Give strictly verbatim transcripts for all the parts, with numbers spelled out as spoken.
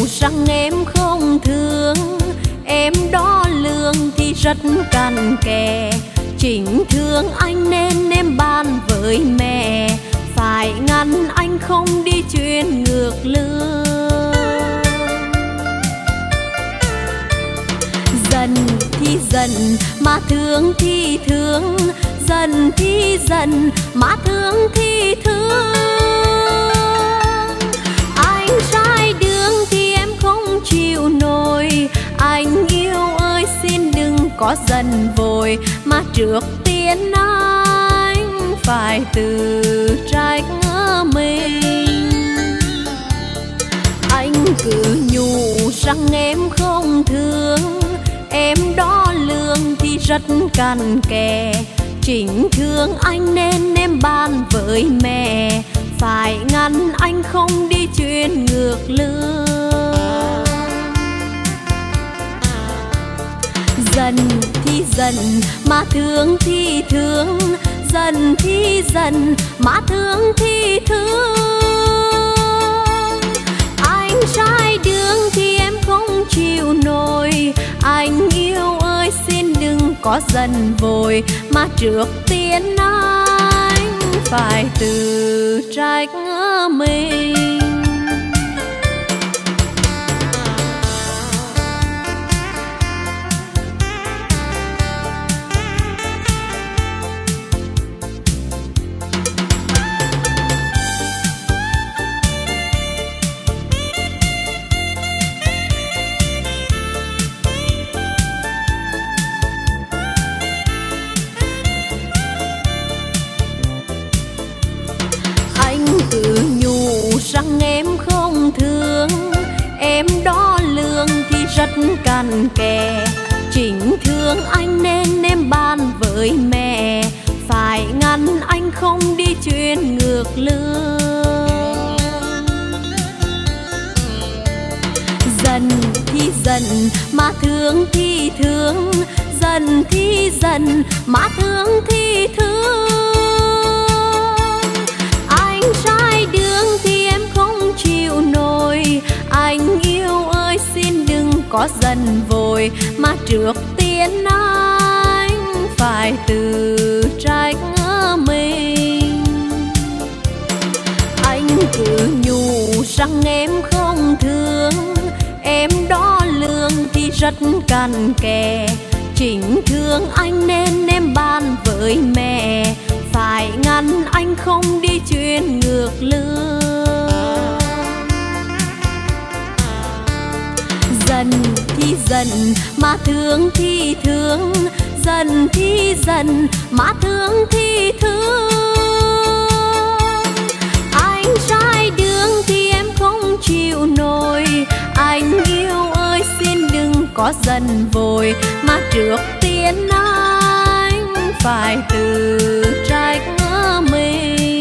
rằng em không thương, em đo lường thì rất cặn kẽ. Chính thương anh nên em ban với mẹ, phải ngăn anh không đi chuyến ngược lương. Giận thì giận mà thương thì thương, giận thì giận mà thương thì thương. Anh sai đường thì em không chịu nổi, anh yêu ơi xin đừng có giận vội, mà trước tiên anh phải tự trách mình. Anh cứ nhủ rằng em không thương, em đo lường thì rất cặn kẽ. Chính thương anh nên em ban với mẹ, phải ngăn anh không đi chuyến ngược lương. Giận thì giận mà thương thì thương, giận thì giận mà thương thì thương. Anh sai đường thì em không chịu nổi, anh yêu ơi xin đừng có giận vội, mà trước tiên anh phải tự trách mình. Rằng em không thương, em đo lường thì rất cặn kẽ. Chính thương anh nên em ban với mẹ, phải ngăn anh không đi chuyến ngược lương. Giận thì giận mà thương thì thương, giận thì giận mà thương thì thương. Anh sai đường thì em không chịu nổi, anh yêu ơi xin đừng có giận vội, mà trước tiên anh phải tự trách mình. Anh cứ nhủ rằng em không thương, em đo lường thì rất cặn kẽ. Chính thương anh nên em ban với mẹ, phải ngăn anh không đi chuyến ngược lương. Giận thì giận mà thương thì thương, giận thì giận mà thương thì thương. Anh sai đường thì em không chịu nổi, anh yêu ơi xin đừng có giận vội, mà trước tiên anh phải tự trách mình.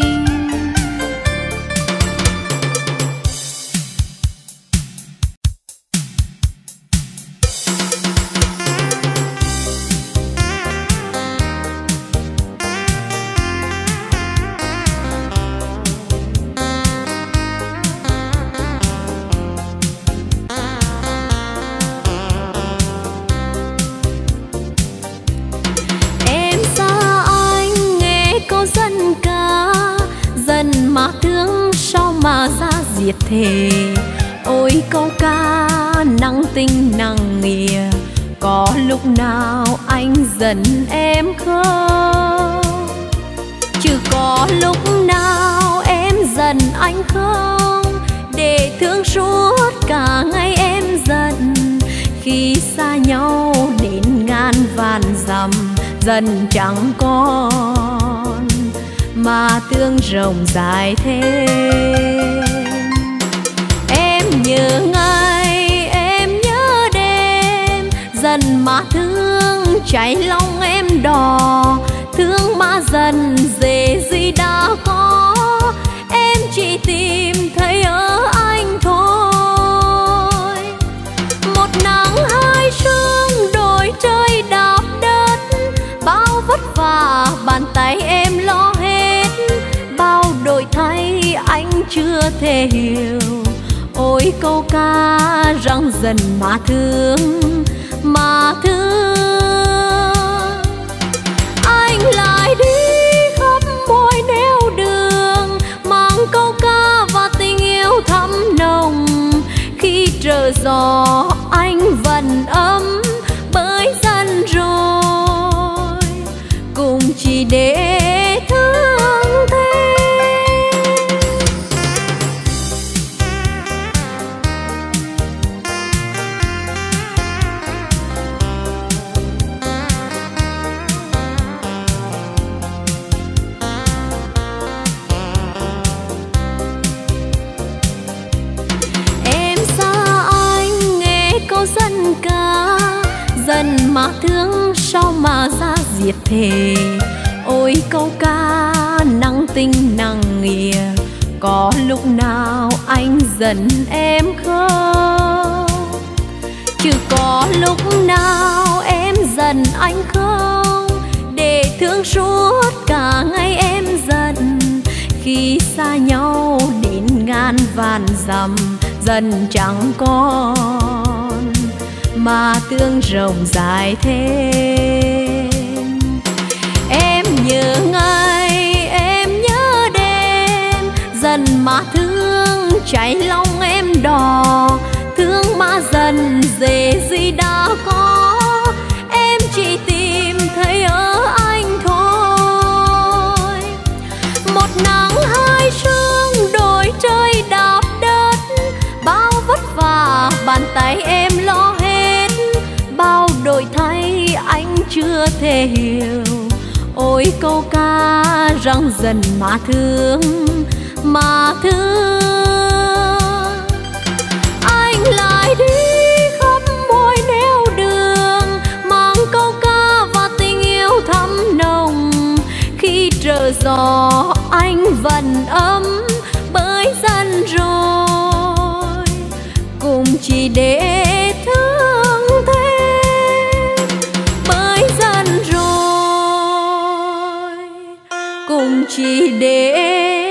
Mà thương sao mà ra diệt thề, ôi câu ca nặng tình nặng nghĩa. Có lúc nào anh giận em không? Chứ có lúc nào em giận anh không? Để thương suốt cả ngày em giận, khi xa nhau đến ngàn vạn dặm dần chẳng còn mà tương rộng dài thêm. Em nhớ ngày, em nhớ đêm, dần mà thương cháy lòng em đỏ. Thương mà dần dễ gì đã có, em chỉ tìm thấy ở anh thôi. Một nắng hai sương đổi trời đạp đất, bao vất vả bàn tay em lo hết. Bao đổi thay anh chưa thể hiểu, ôi ôi câu ca răng dần mà thương, mà thương. Anh lại đi khắp mọi nẻo đường, mang câu ca và tình yêu thắm nồng. Khi trở gió anh vẫn ấm bởi dần rồi, cùng chỉ để thương thêm. Dân ca dần mà thương sao mà ra diệt thề. Ôi câu ca nặng tình nặng nghĩa, có lúc nào anh giận em không? Chứ có lúc nào em giận anh không? Để thương suốt cả ngày em giận, khi xa nhau đến ngàn vạn dặm dần chẳng còn mà tương rộng dài thêm. Em nhớ ngày, em nhớ đêm, dần mà thương cháy lòng em đỏ. Thương mà dần dễ gì đã có, em chỉ tìm thấy ở anh thôi. Một nắng hai sương đổi trời đạp đất, bao vất vả bàn tay em lo hết, bao đổi thay anh chưa thể hiểu. Ôi câu ca răng dần mà thương, mà thương. Anh lại đi khắp mọi nẻo đường, mang câu ca và tình yêu thắm nồng. Khi trở gió anh vẫn ấm bởi dần rồi, cùng chỉ để thương thêm. Bởi dần rồi, cùng chỉ để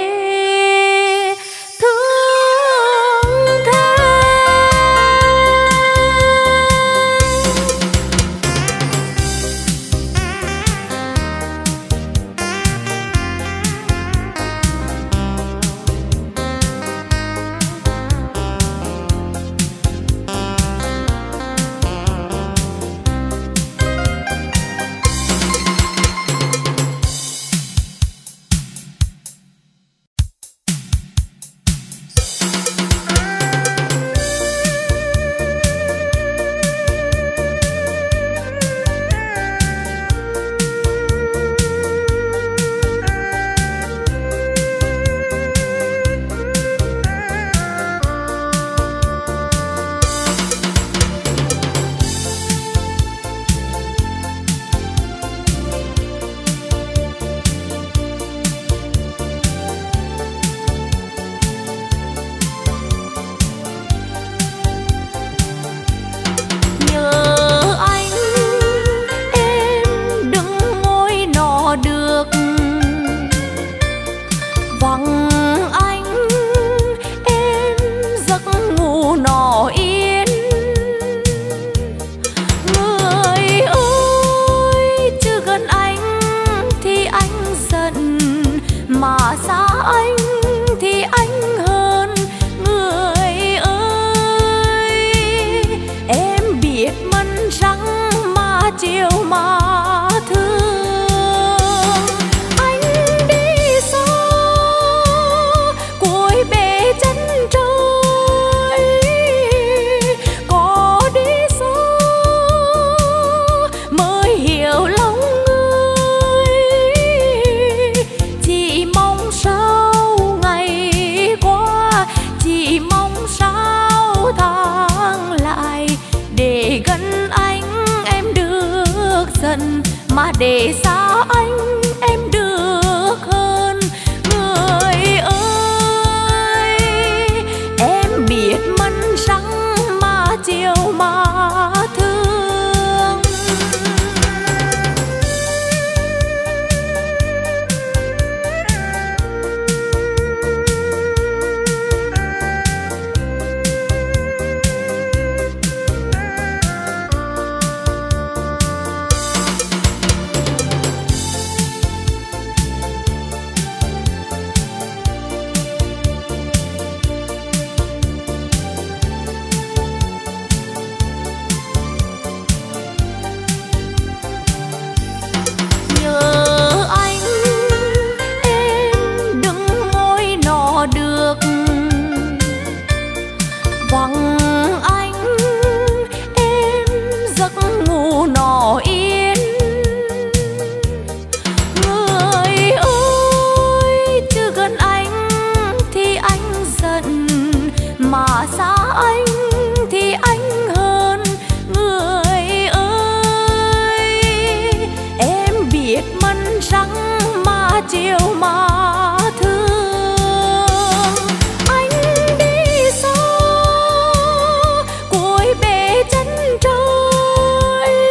mà để xa anh em được hơn. Người ơi, em biết mân răng mà chiều mà thương. anh thì anh hơn. Người ơi, em biết mân răng mà chiều mà thương. Anh đi xa cuối bể chân trời,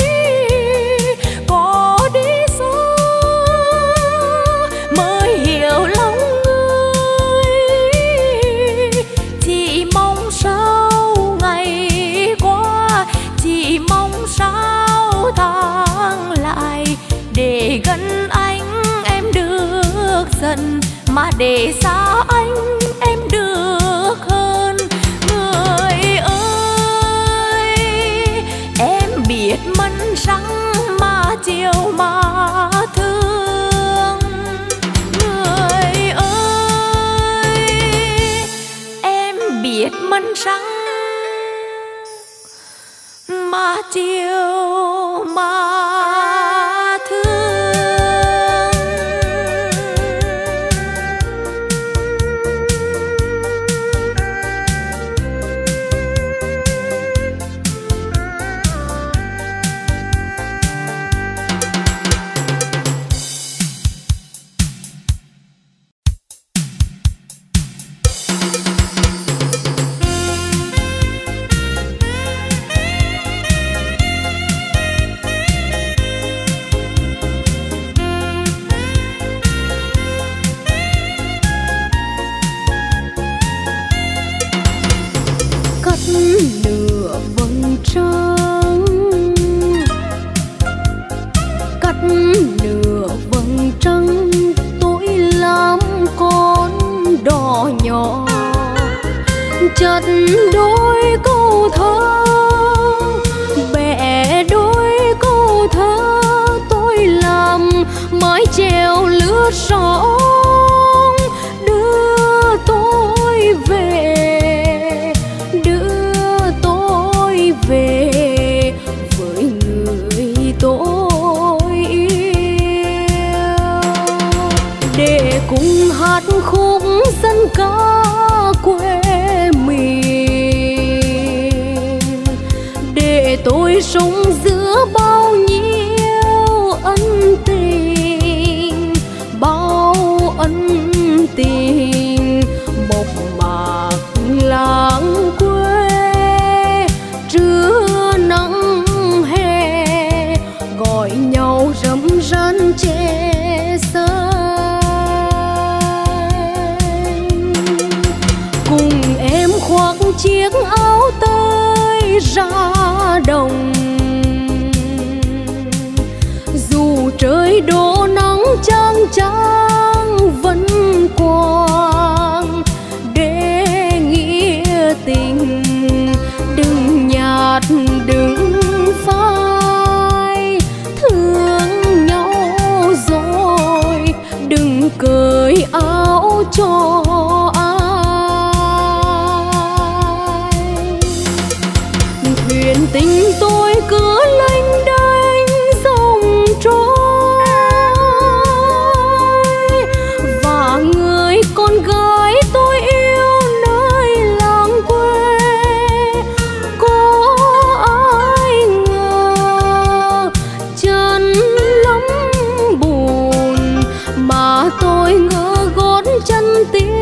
có đi xa mới hiểu lòng người. Chỉ mong sao ngày qua, chỉ mong sao tháng lại, để gần anh em được dần, mà để xa anh em được hơn. Người ơi, em biết mân răng mà chiều mà thương. Người ơi, em biết mân răng mà chiều mà thương. Nửa vầng trăng, cắt nửa vầng trăng, tối lắm con đỏ nhỏ. Chặt đôi câu thơ, bẻ đôi câu thơ, tôi làm mái chèo lướt sóng đưa tôi về, về với người tôi yêu, để cùng hát khúc dân ca quê mình, để tôi sống giữa bao nhiêu ân tình, bao ân tình mộc mạc làng quê. Trưa nắng hè gọi nhau râm ran che xanh, cùng em khoác chiếc áo tơi ra đồng. Dù trời đổ nắng chang chang vẫn quang để nghĩa tình. Đừng nhạt đừng phai, thương nhau rồi đừng cởi áo cho ai. Thuyền tình tôi cứ lênh đênh dòng trôi, và người con gái tôi yêu nơi làng quê. Có ai ngờ chân lắm buồn mà tôi ngỡ gót chân tiên.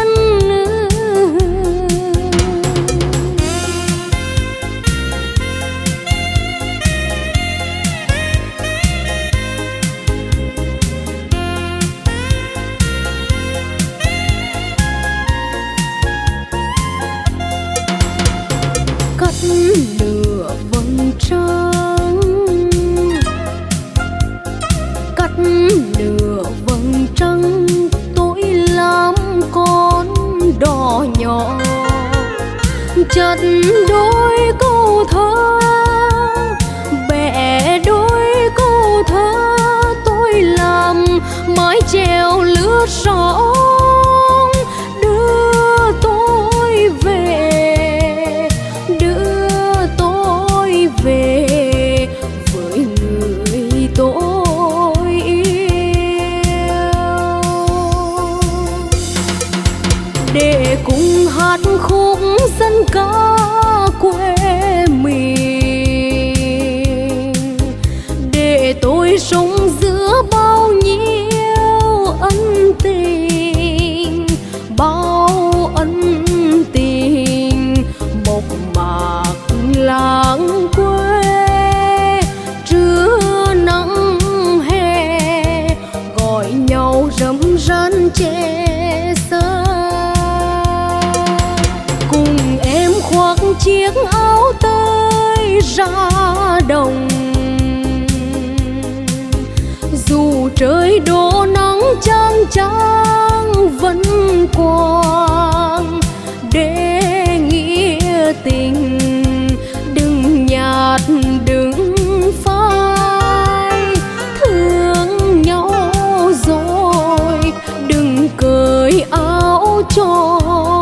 Cắt nửa vầng trăng, cắt nửa vầng trăng, tối lắm con đỏ nhỏ. Chặt đôi câu thơ, bẻ đôi câu thơ, tôi làm mái chèo lướt sóng đưa tôi về, đưa tôi áo tơi ra đồng. Dù trời đổ nắng chang chang vẫn quang để nghĩa tình đừng nhạt đừng phai. Thương nhau rồi đừng cởi áo cho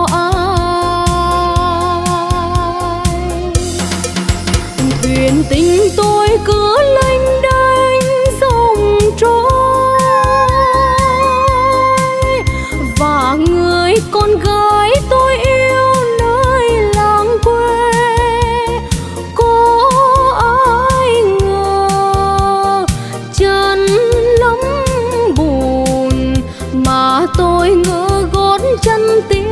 ai. Thuyền tình tôi cứ lênh đênh dòng trôi và người con gái tôi yêu nơi làng quê. Có ai ngờ chân lắm buồn mà tôi ngỡ gót chân tiên.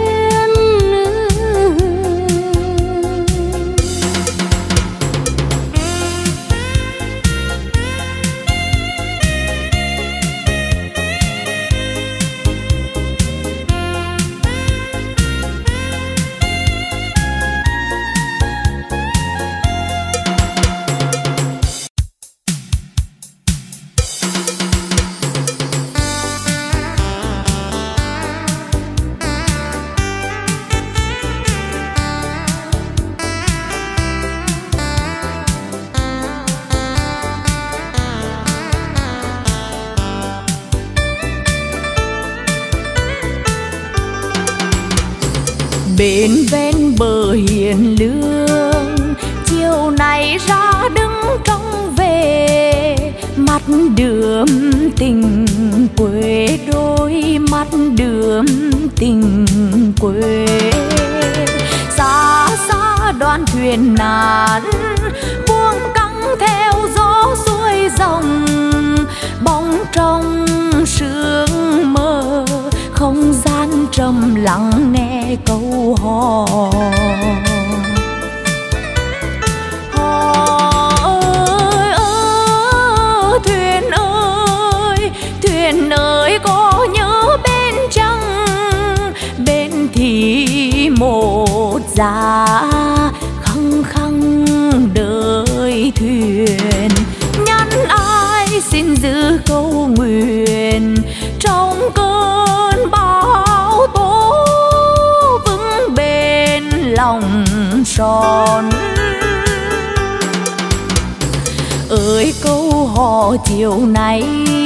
Bên ven bờ hiền lương chiều nay ra đứng trông về. Mắt đượm tình quê đôi mắt đượm tình quê. Xa xa đoàn thuyền nàn buông căng theo gió xuôi dòng. Bóng trong sương mơ không gian trầm lặng nghe câu hò. Hò ơi ơ thuyền ơi, thuyền ơi có nhớ bên chăng? Bên thì một giá khăng khăng đợi thuyền. Nhắn ai xin giữ câu nguyện trong cơn bão tố vững bên lòng son. Ơi câu hò chiều nay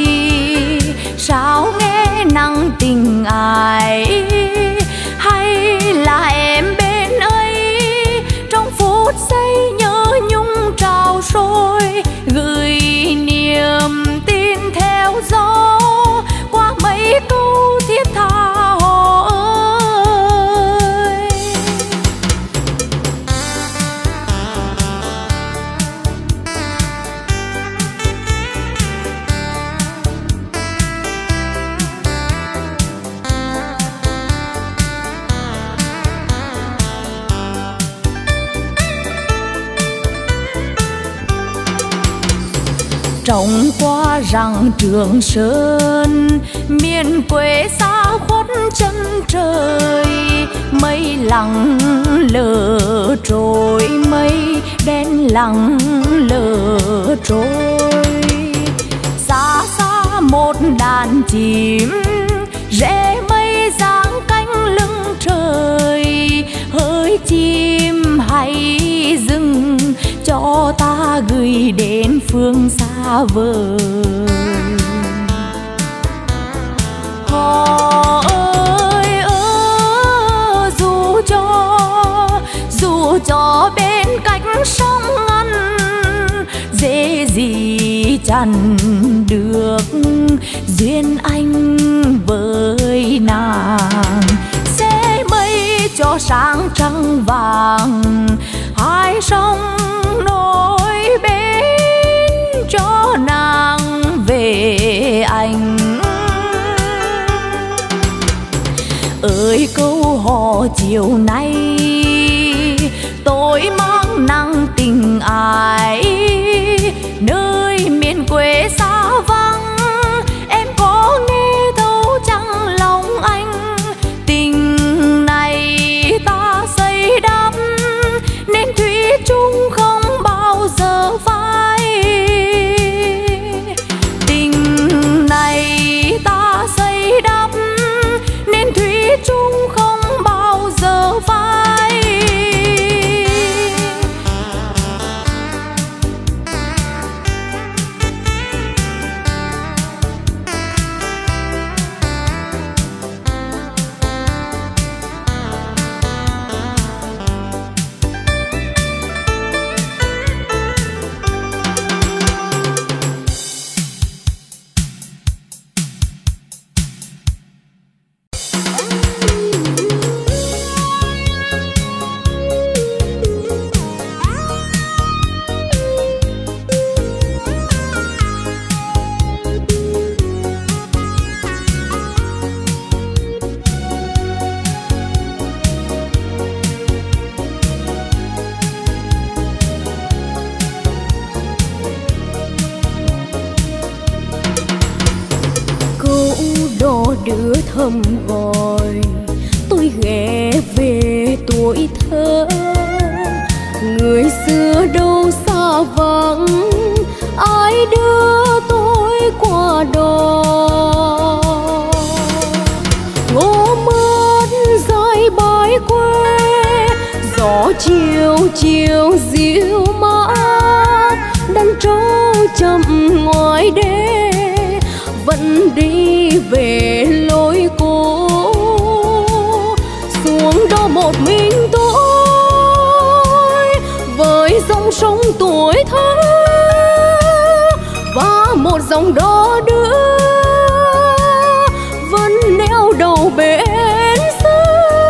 sao nghe nắng tình ai? Hay là em bên ấy trong phút giây nhớ nhung trào sôi gửi niềm tin theo gió qua mấy câu thiết tha hò ơi. Trông qua rằng Trường Sơn miền quê xa khuất chân trời. Mây lặng lờ trôi mây đen lặng lờ trôi. Xa xa một đàn chim rẽ mây giang cánh lưng trời. Hỡi chim hãy dừng cho ta gửi đến phương xa vời. Hò ơi ơ dù cho dù cho bên cạnh sông ngăn dễ gì chẳng được duyên anh với nàng. Sẽ mây cho sáng trăng vàng hai sông nối bên cho nàng về anh. Ơi câu hò chiều nay tôi mang nắng tình ai nơi miền quê xa vắng. Em có nghe thấu chăng lòng anh tình này ta xây đắp nên thủy đưa thầm gọi tôi ghé về tuổi thơ. Người xưa đâu xa vắng, ai đưa tôi qua đó. Ngô mất dài bãi quê, gió chiều chiều dịu mát, đàn trâu chậm ngoài đê vẫn đi về lối cũ. Xuống đó một mình tôi với dòng sông tuổi thơ và một dòng đò đưa vẫn neo đầu bến xưa.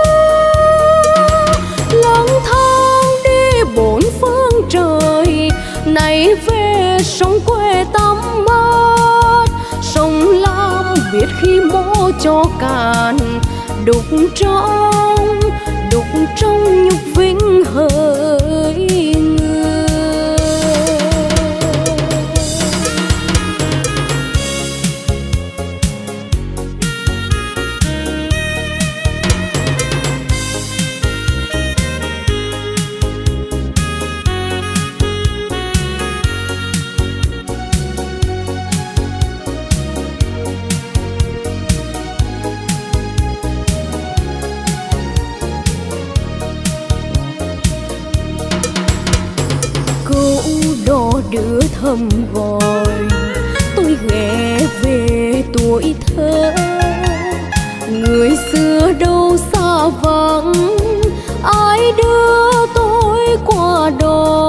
Lang thang đi bốn phương trời, nay về sông quê tắm mát. Sông Lam biết khi mô cho cạn, đục trong đục trong nhục vinh hỡi người. Đưa thầm gọi tôi ghé về tuổi thơ. Người xưa đâu xa vắng, ai đưa tôi qua đó.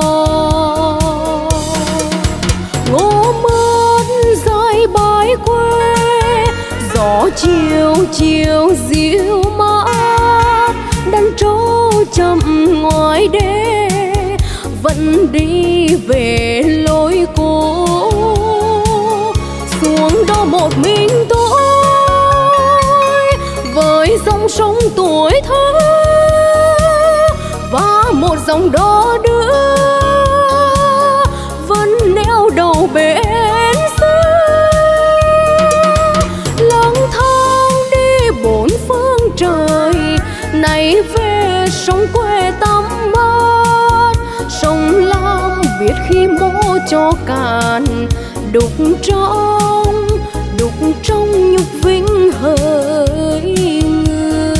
Ngô mất dài bãi quê, gió chiều chiều dịu mát, đàn trâu chậm ngoài đê vẫn đi về lối cũ. Xuống đó một mình tôi với dòng sông tuổi thơ và một dòng đò đưa vẫn neo đầu bến xưa. Lang thang đi bốn phương trời, nay về sông quê tắm mát. Sông Lam biết khi mô cho cạn, đục trong đục trong nhục vinh hỡi người.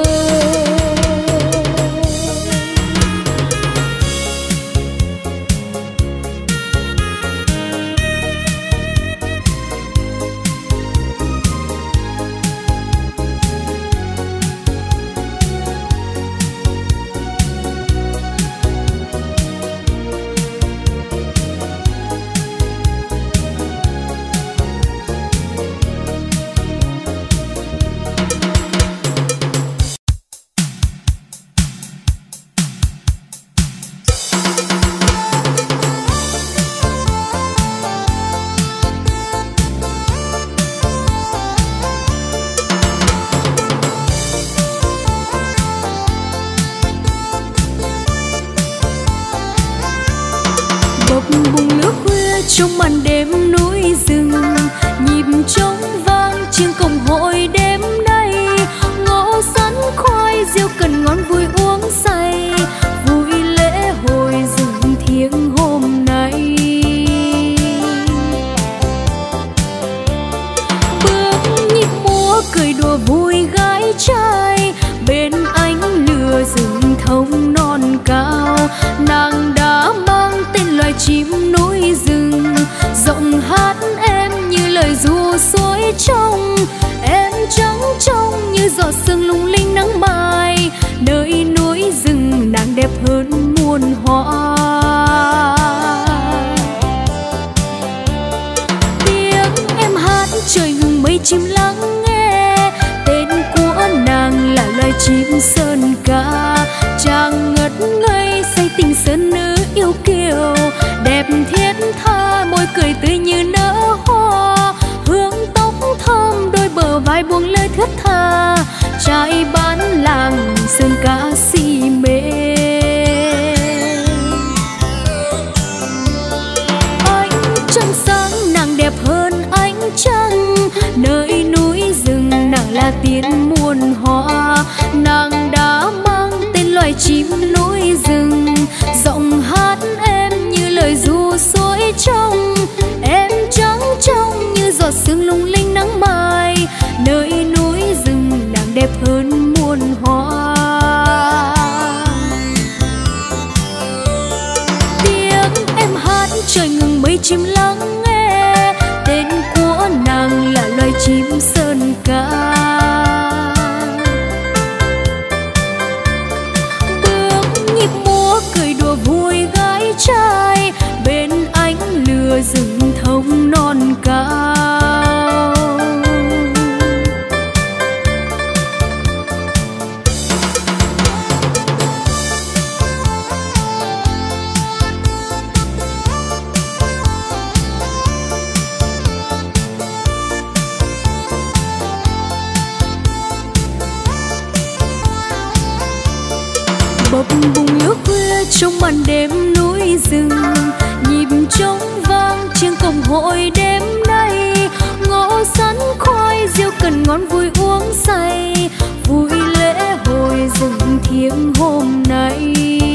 Bùng lửa khuya trong màn đêm núi rừng, nhịp trống vang chiêng cổng hội đêm nay. Ngô sắn khoai rượu cần ngon vui uống say, vui lễ hội rừng thiêng hôm nay. Bước nhịp múa cười đùa vui gái trai, bên ánh lửa rừng thông non cao. Nàng đã mang tên loài chim núi rừng, giọng hát em như lời ru suối trong. Em trắng trong như giọt sương lung linh nắng mai, nơi núi rừng nàng đẹp hơn muôn hoa. Tiếng em hát trời ngừng mây chim lắng nghe, tên của nàng là loài chim sơn ca. Chàng ngất ngây say tình sơn nữ yêu kiều, đẹp thiết tha môi cười tươi như nở hoa. Hương tóc thơm đôi bờ vai buông lời thướt tha, trai bán làng sơn ca si mê. hiến muôn hoa. Nàng đã mang tên loài chim núi rừng, giọng hát em như lời ru suối trong. Em trắng trong như giọt sương lung linh nắng mai, nơi núi rừng nàng đẹp hơn muôn hoa. Tiếng em hát trời ngừng mây chim lắng nghe, tên của nàng là loài chim sơn ca. Bước nhịp múa cười đùa vui gái trai, bên ánh lửa rừng thông non cao. Bập bùng lửa khuya trong màn đêm núi rừng, nhịp trống vang trên cổng hội đêm nay. Ngõ sắn khoai rượu cần ngon vui uống say, vui lễ hội rừng thiêng hôm nay.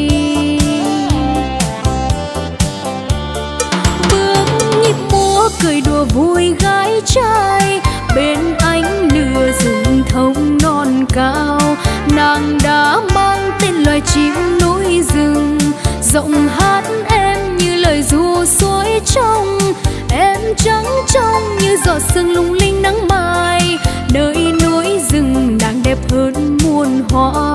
Bước nhịp múa cười đùa vui gái trai, bên ánh lửa rừng thông non cao. Nàng đã mang tên loài chim núi rừng, giọng hát em như lời ru suối trong. Em trắng trong như giọt sương lung linh nắng mai, nơi núi rừng nàng đẹp hơn muôn hoa.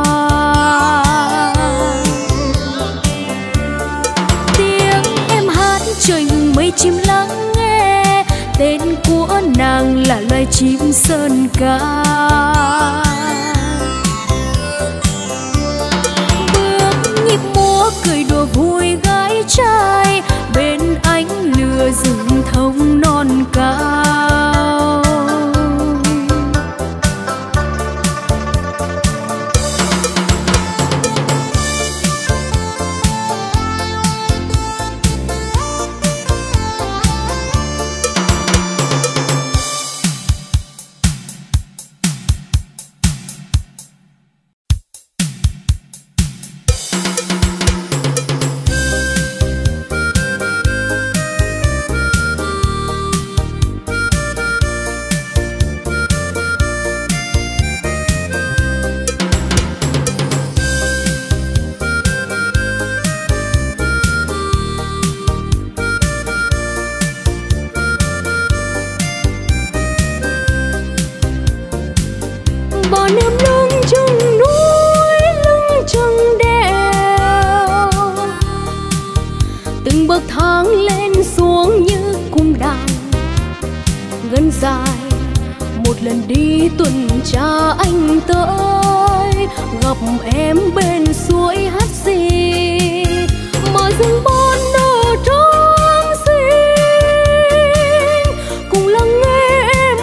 Tiếng em hát trời ngừng mây chim lắng nghe, tên của nàng là loài chim sơn ca. Nhịp múa cười đùa vui gái trai, bên ánh lửa rừng thông non cao. Bọn em lưng chừng núi lưng chừng đèo, từng bậc thang lên xuống như cung đàn ngân dài. Một lần đi tuần tra anh tới, gặp em bên suối hát gì mà rừng bon nở trắng xinh, cùng lắng nghe em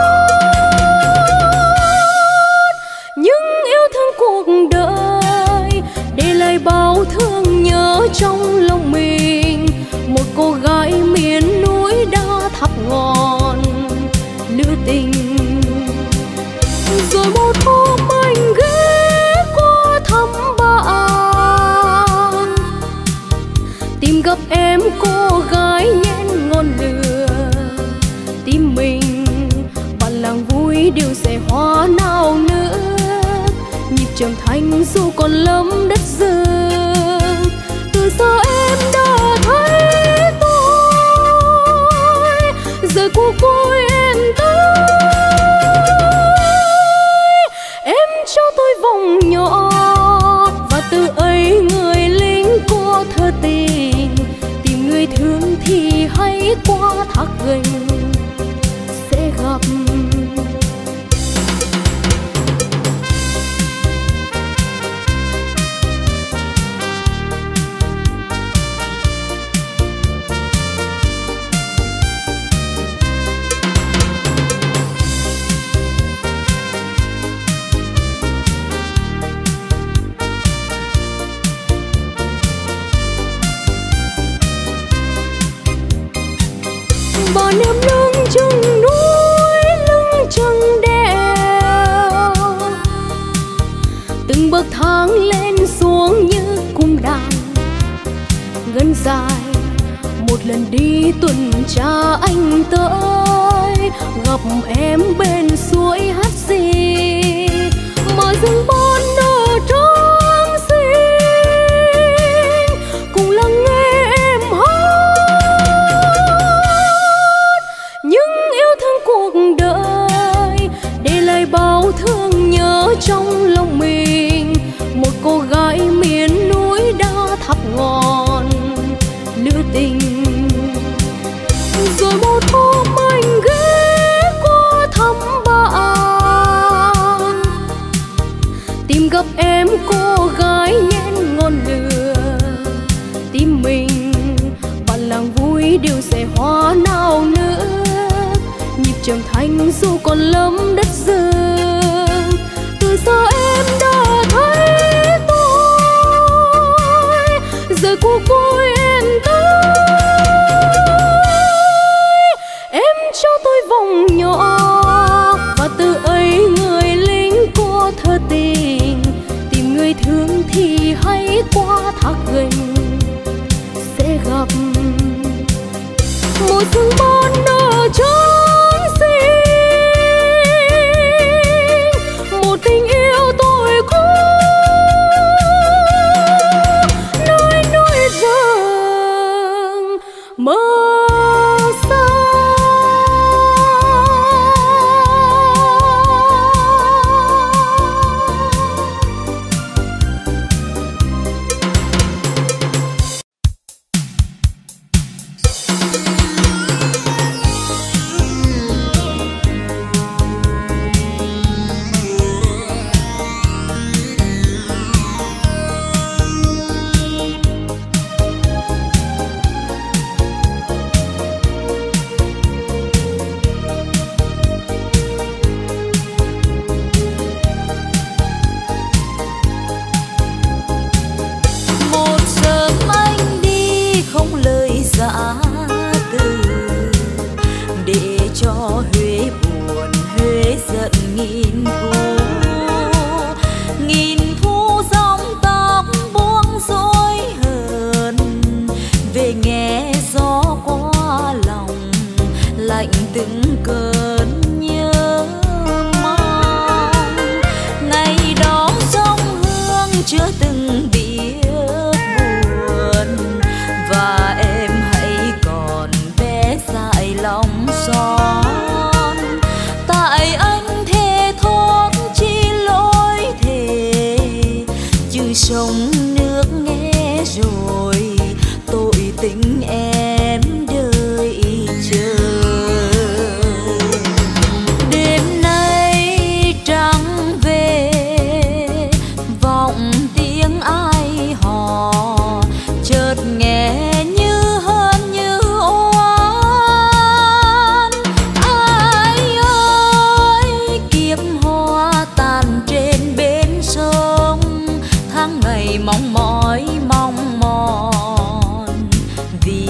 hát những yêu thương cuộc đời, để lại bao thương nhớ trong lòng mình. Một cô gái miền núi đã thắp ngọn lửa tình, rồi một hôm anh ghé qua thăm bạn, tìm gặp em cô gái nhen ngon lửa. Tim mình bạn làng vui đều sẽ hoa nào nữa, nhịp trưởng thành dù còn lắm đất rừng. Từ xa em đã thấy tôi, rời cuộc vui em tới. Em cho tôi vòng nhọn và từ ấy người lính có thơ tình. Tìm người thương thì hãy qua thác gành sẽ gặp. Bọn em lưng chừng núi lưng chừng đèo, tháng lên xuống như cung đàn ngân dài. Một lần đi tuần tra anh tới gặp em bên suối hát gì mà rừng bon nở trong xinh, cùng lắng nghe em hát những yêu thương cuộc đời, để lại bao thương nhớ trong lòng mình. Một cô gái miền núi đã thắp ngọn lửa tình, rồi một hôm anh ghé qua thăm bạn, tìm gặp em cô gái nhen ngọn lửa tim mình. Bạn làng vui điều sẽ hoa nào nữa, nhịp trầm thanh dù còn lắm đất rừng. Từ xa em đã thấy tôi, giờ cuộc vui em tới. Em cho tôi vòng nhỏ và từ ấy người lính có thơ tình. Tìm người thương thì hãy qua thác gành sẽ gặp một rừng bon nở trong xinh, một tình yêu tôi có nơi núi rừng mơ xa. Mong mỏi mong mòn vì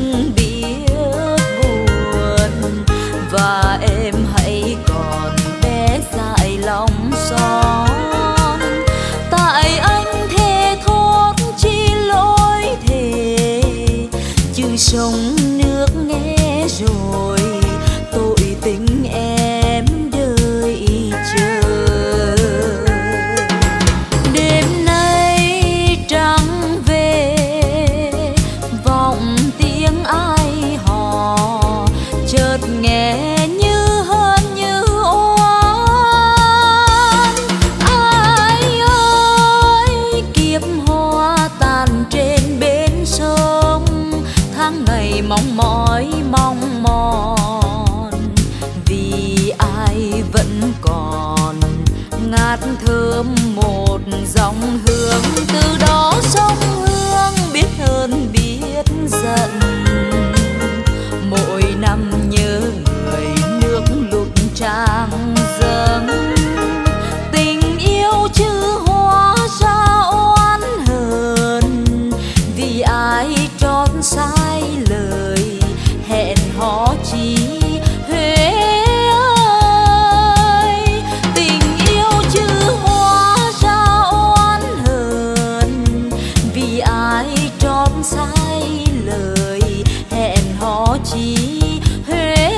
đừng biết buồn, và em hãy còn bé dại lòng son. Tại anh thề thốt chi lỗi thề, chứ sông nước nghe rồi tội tình em đợi chờ. Đêm nay trăng về vọng tiếng ai hò, chợt nghe như hơn như oan. Ai ơi kiếp hoa tàn trên bến sông, tháng ngày mong mỏi mong mòn, vì ai vẫn còn ngát thơm một dòng hương. Từ đó sông Hương biết ơn biết giận, mỗi năm nhớ người nước lụt tràn dâng. Tình yêu chứ hóa ra oán hờn, vì ai trót sai lời hẹn hò chi Huế ơi. Tình yêu chứ hóa ra oán hờn, vì ai trót sai lời hẹn hò chi Huế ơi.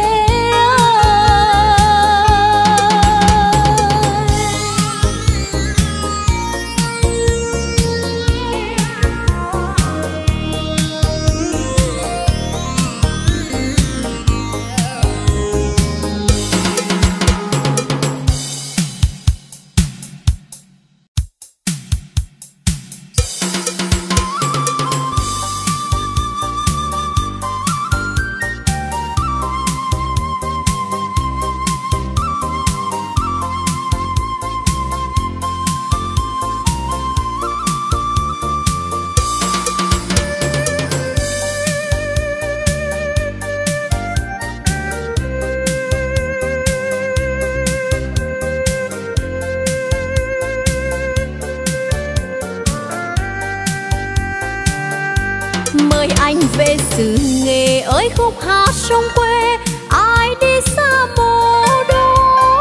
Mời anh về xứ Nghệ ơi khúc hát sông quê, ai đi xa mồ đó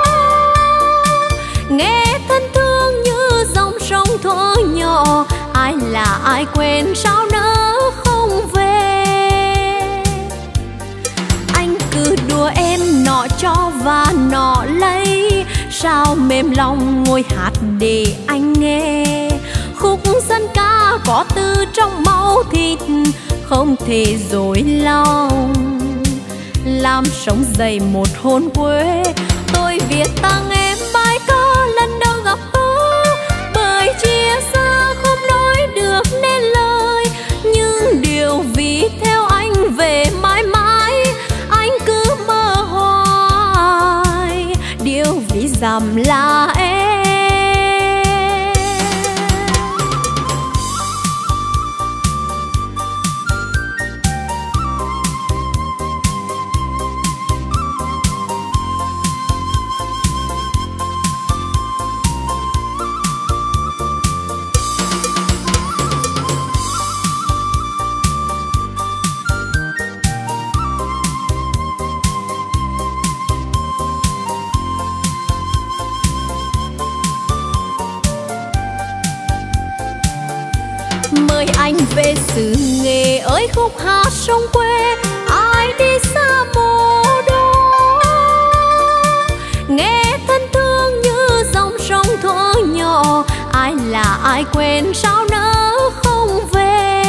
nghe thân thương như dòng sông thuở nhỏ. Ai là ai quên sao nỡ không về. Anh cứ đùa em nọ cho và nọ lấy, sao mềm lòng ngồi hát để anh nghe. Khúc dân ca có từ trong máu thịt, không thể dối lòng làm sống dậy một hồn quê. Tôi viết tặng em bài ca lần đầu gặp bố, bởi chia xa không nói được nên lời. Nhưng điều vì theo anh về mãi mãi, anh cứ mơ hoài. Điều vì dằm là em. Mời anh về xứ Nghệ ơi khúc hát sông quê, ai đi xa mồ đó nghe thân thương như dòng sông thuở nhỏ. Ai là ai quên sao nỡ không về.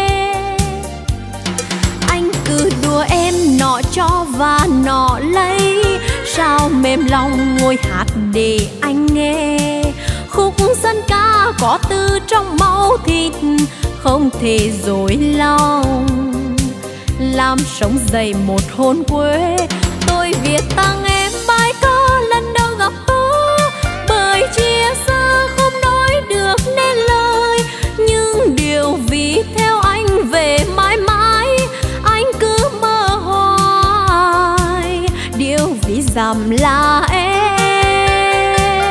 Anh cứ đùa em nọ cho và nọ lấy, sao mềm lòng ngồi hát để anh nghe. Khúc dân ca có từ trong máu thịt, không thể dối lòng làm sống dậy một hồn quê. Tôi viết tặng em bài ca lần đầu gặp bố, bởi chia xa không nói được nên lời. Nhưng điều vì theo anh về mãi mãi, anh cứ mơ hoài. Điều vì dằm là em.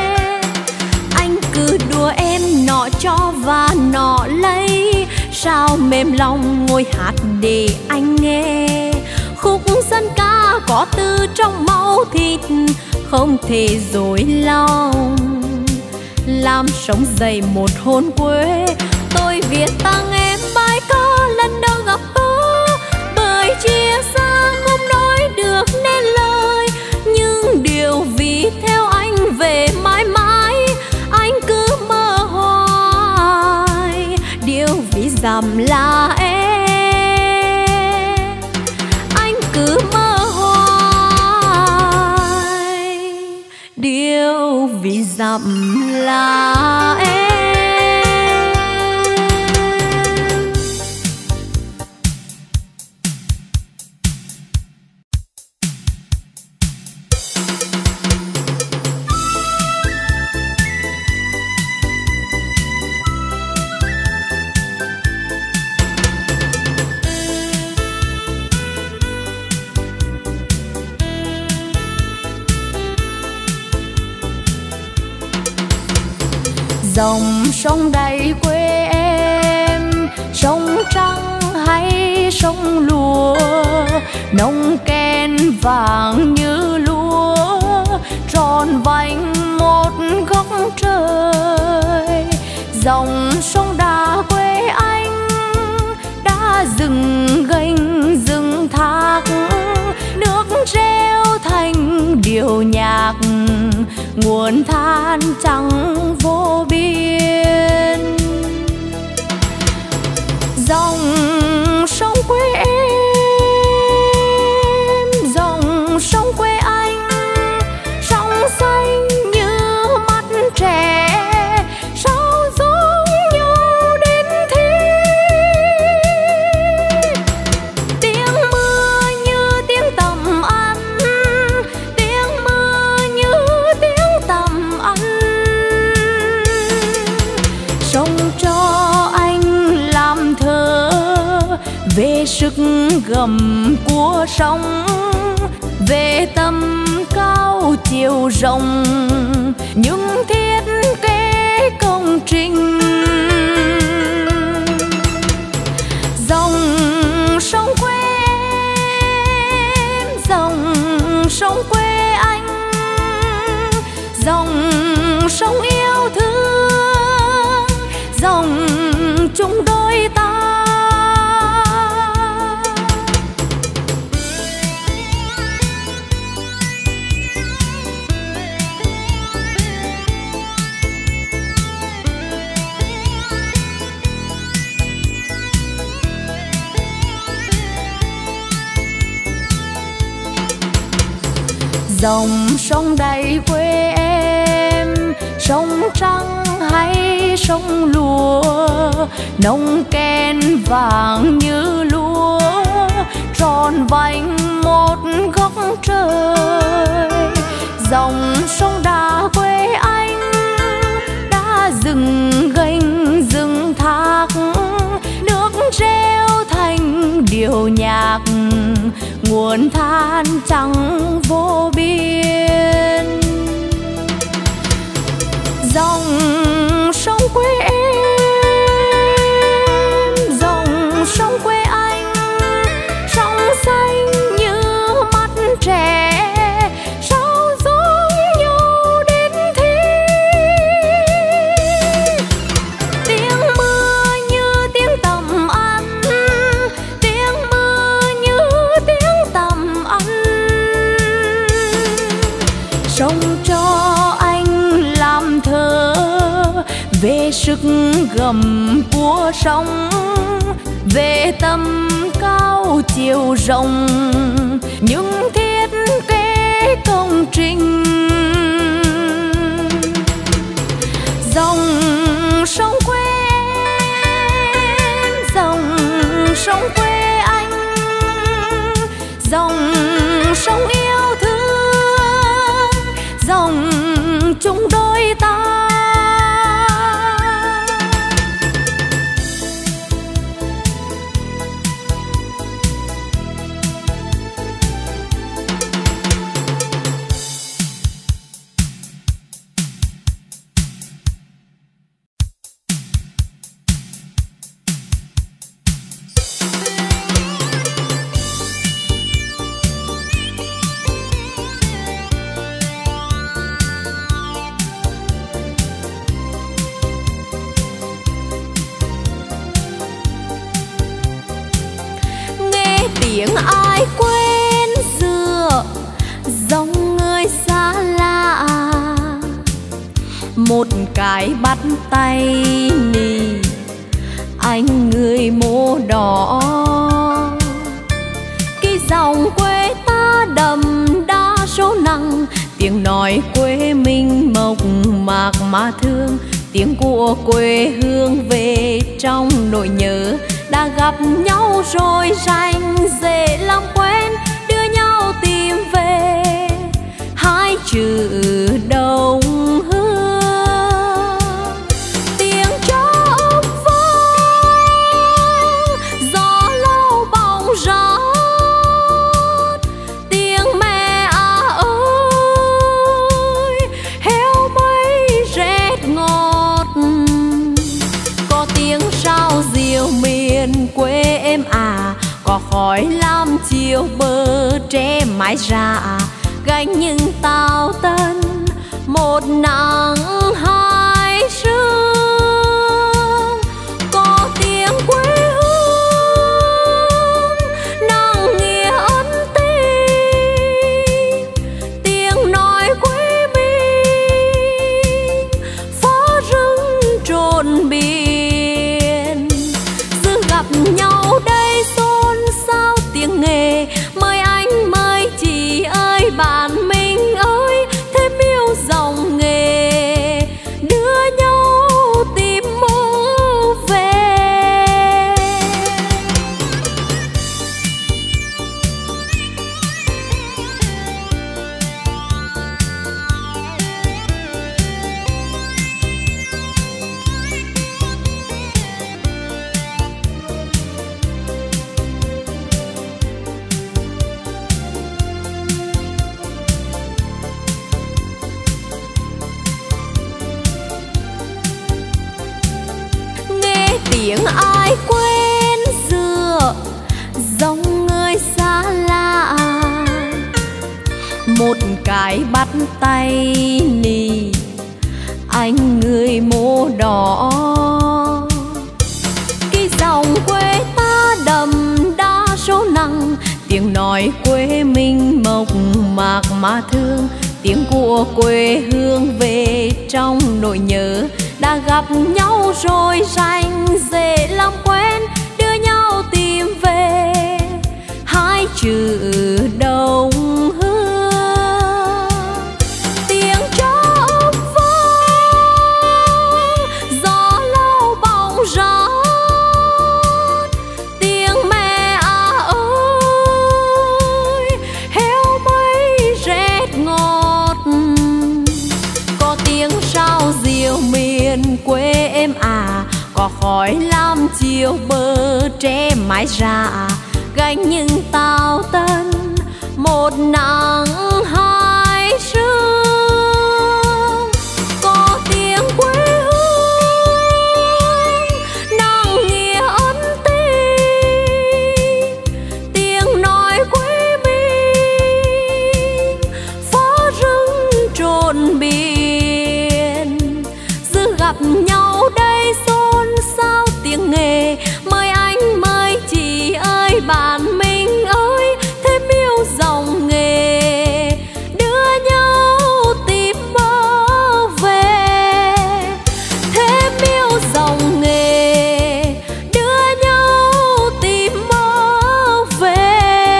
Anh cứ đùa em nọ cho và nọ lấy, sao sao mềm lòng ngồi hát để anh nghe. Khúc dân ca có từ trong máu thịt, không thể dối lòng. Làm sống dậy một hồn quê, tôi viết tặng em bài ca lần đầu gặp cô. Bởi chia xa không nói được nên lời, nhưng điều vì theo anh về mãi mãi. Anh cứ mơ hoài, điều vì dặm là em. Anh cứ mơ hoài, điều vì dặm là em. Dòng sông đầy quê em, sông trắng hay sông lúa, nông ken vàng như lúa, tròn vành một góc trời. Dòng sông đà quê anh đã rừng gành rừng thác, nước reo thành điệu nhạc, nguồn than trắng vô biên. Dòng sông quê em, dòng sông quê anh, sông xanh như mắt trẻ, sao giống nhau đến thế. Tiếng mưa như tiếng tầm ăn, tiếng mưa như tiếng tầm ăn. Sông cho anh làm thơ về sức gầm của sông, về tầm cao chiều rộng những thiết kế công trình. Dòng sông quê em, dòng sông quê anh, dòng sông yêu thương, dòng chung đôi ta. Dòng sông đầy quê em, sông trắng hay sông lúa, nông ken vàng như lúa, tròn vành một góc trời. Dòng sông đà quê anh đã rừng gành rừng thác, nước reo thành điệu nhạc, nguồn than trắng vô biên. Dòng sông quê em, dòng sông quê anh, sông xanh như mắt trẻ, sao giống nhau đến thế. Tiếng mưa như tiếng tầm ăn, tiếng mưa như tiếng tầm ăn. Sông cho anh làm thơ về sức gầm của sông, về tầm cao chiều rộng những thiết kế công trình. Dòng sông quê em, dòng sông quê anh, dòng sông yêu thương, dòng chung đôi ta. tiếng ai quên dựa dòng người xa lạ, một cái bắt tay nì anh người mô đỏ. Cái dòng quê ta đậm đa số nặng, tiếng nói quê mình mộc mạc mà thương, tiếng của quê hương về trong nỗi nhớ. Đã gặp nhau rồi rành dễ làm quen, đưa nhau tìm về hai chữ đồng hương. Tiếng trống vang gió lâu bóng rót, tiếng mẹ à ơi heo mây rét ngọt. Có tiếng sao diều miền quê em à, có khói lam chiều bờ tre mái rạ, gánh những tao tân một nắng hai sương. Có tiếng quê hương nặng nghĩa ân tình, tiếng nói quê mình phó rừng trộn biển. Giữa gặp nhau đây xôn xao tiếng nghề, mời anh mời chị ơi bạn mình ơi, thêm yêu dòng nghề đưa nhau tìm mơ về. Tiếng ai quên dựa dòng người xa lạ, một cái bắt tay nì anh người mô đỏ. Cái dòng quê ta đậm đa số nặng, tiếng nói quê mình mộc mạc mà thương, tiếng của quê hương về trong nỗi nhớ. Đã gặp nhau rồi rành dễ làm quen, đưa nhau tìm về hai chữ đồng hương. Tiếng trống vang gió lâu bóng rót, tiếng mẹ à ơi heo mây rét ngọt. Có tiếng sao diều miền quê em à, có khói lam chiều bờ tre mái rạ, gánh những tao tân một nắng hai sương. Có tiếng quê hương nặng nghĩa ân tình, tiếng nói quê mình phó rừng trộn biển. Giữa gặp nhau đây xôn xao tiếng nghề, mời anh mời chị ơi bạn mình ơi, thêm yêu dòng nghề đưa nhau tìm mơ về. Thêm yêu dòng nghề đưa nhau tìm mơ về.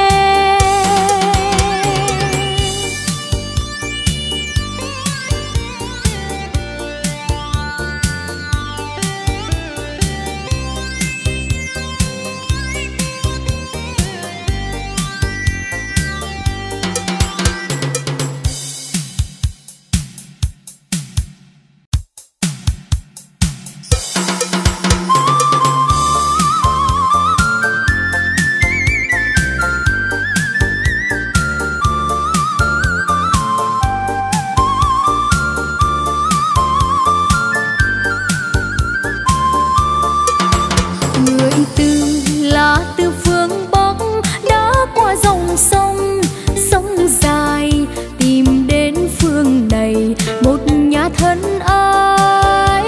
thân ơi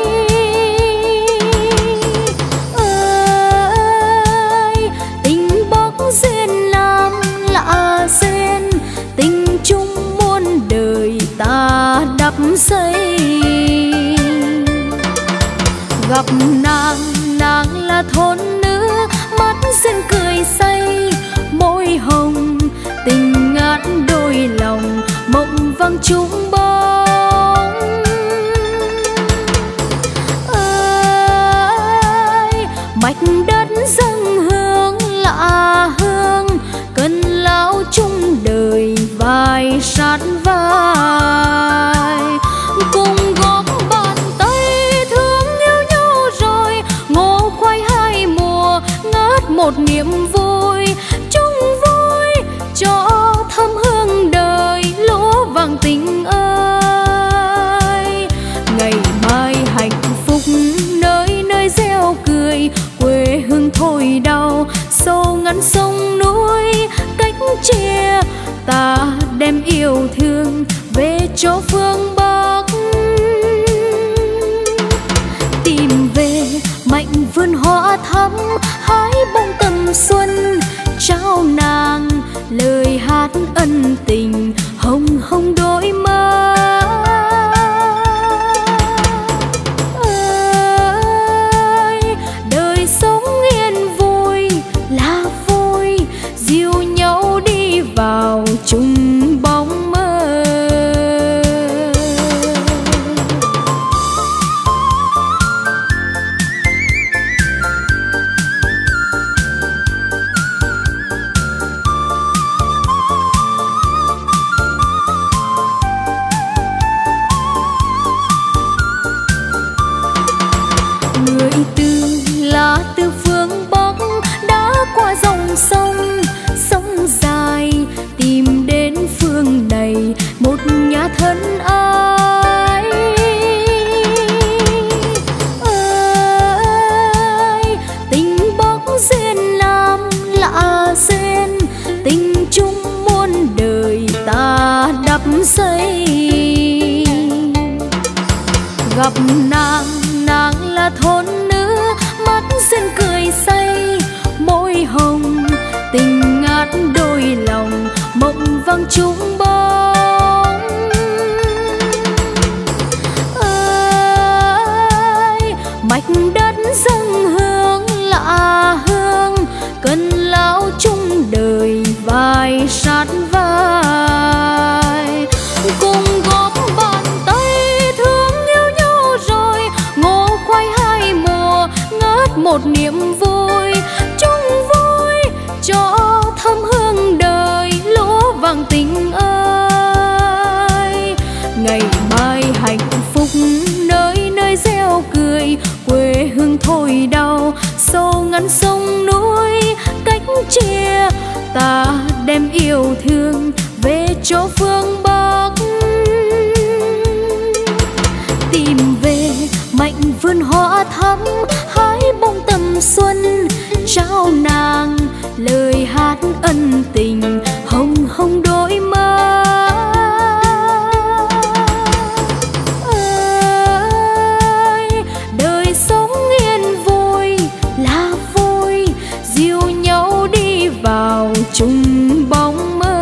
ơi tình bóng duyên xây. Gặp nàng, nàng là thôn nữ, mắt xinh cười say, môi hồng tình ngát đôi lòng, mộng vang trúng bóng. Ơi mạch đất dâng hương lạ hương, cần lão chung đời vai sát vai, cùng góp bàn tay thương yêu nhau rồi, ngô khoai hai mùa ngát một niềm vui, chung vui cho thơm hương đời lúa vàng tình ơi. Ngày mai hạnh phúc nơi nơi gieo cười, quê hương thôi đau sâu ngắn sông núi cách chia, ta đem yêu thương về cho phương Bắc. Tìm về mạnh vườn hoa thắm, hái bông tầm xuân trao nàng lời hát ân tình, hồng hồng đôi má. Ơi đời sống yên vui là vui, dìu nhau đi vào chung bóng mơ. Người từ là từ phương Bắc đã qua dòng sông, sông dài tìm đến phương này một nhà thân ai. Ơi tình Bắc duyên Nam lạ duyên, tình chung muôn đời ta đắp xây. Gặp nàng, nàng là thôn nữ, mắt xinh cười say, môi hồng tình ngát đôi lòng, mộng vang trúng bóng. Ơi mạch đất dâng hương lạ hương, cần lão chung đời vai sát vai, cùng góp bàn tay thương yêu nhau rồi, ngô khoai hai mùa ngát một niềm vui, chung vui cho thơm hương đời lúa vàng tình ơi. Ngày mai hạnh phúc nơi nơi gieo cười, quê hương thôi đau sâu ngắn sông núi cách chia, ta đem yêu thương về cho phương Bắc. Tìm về mạnh vườn hoa thắm, hái bông tầm xuân trao nàng lời hát ân tình, hồng hồng đôi má. Ơi đời sống yên vui là vui, dìu nhau đi vào chung bóng mơ.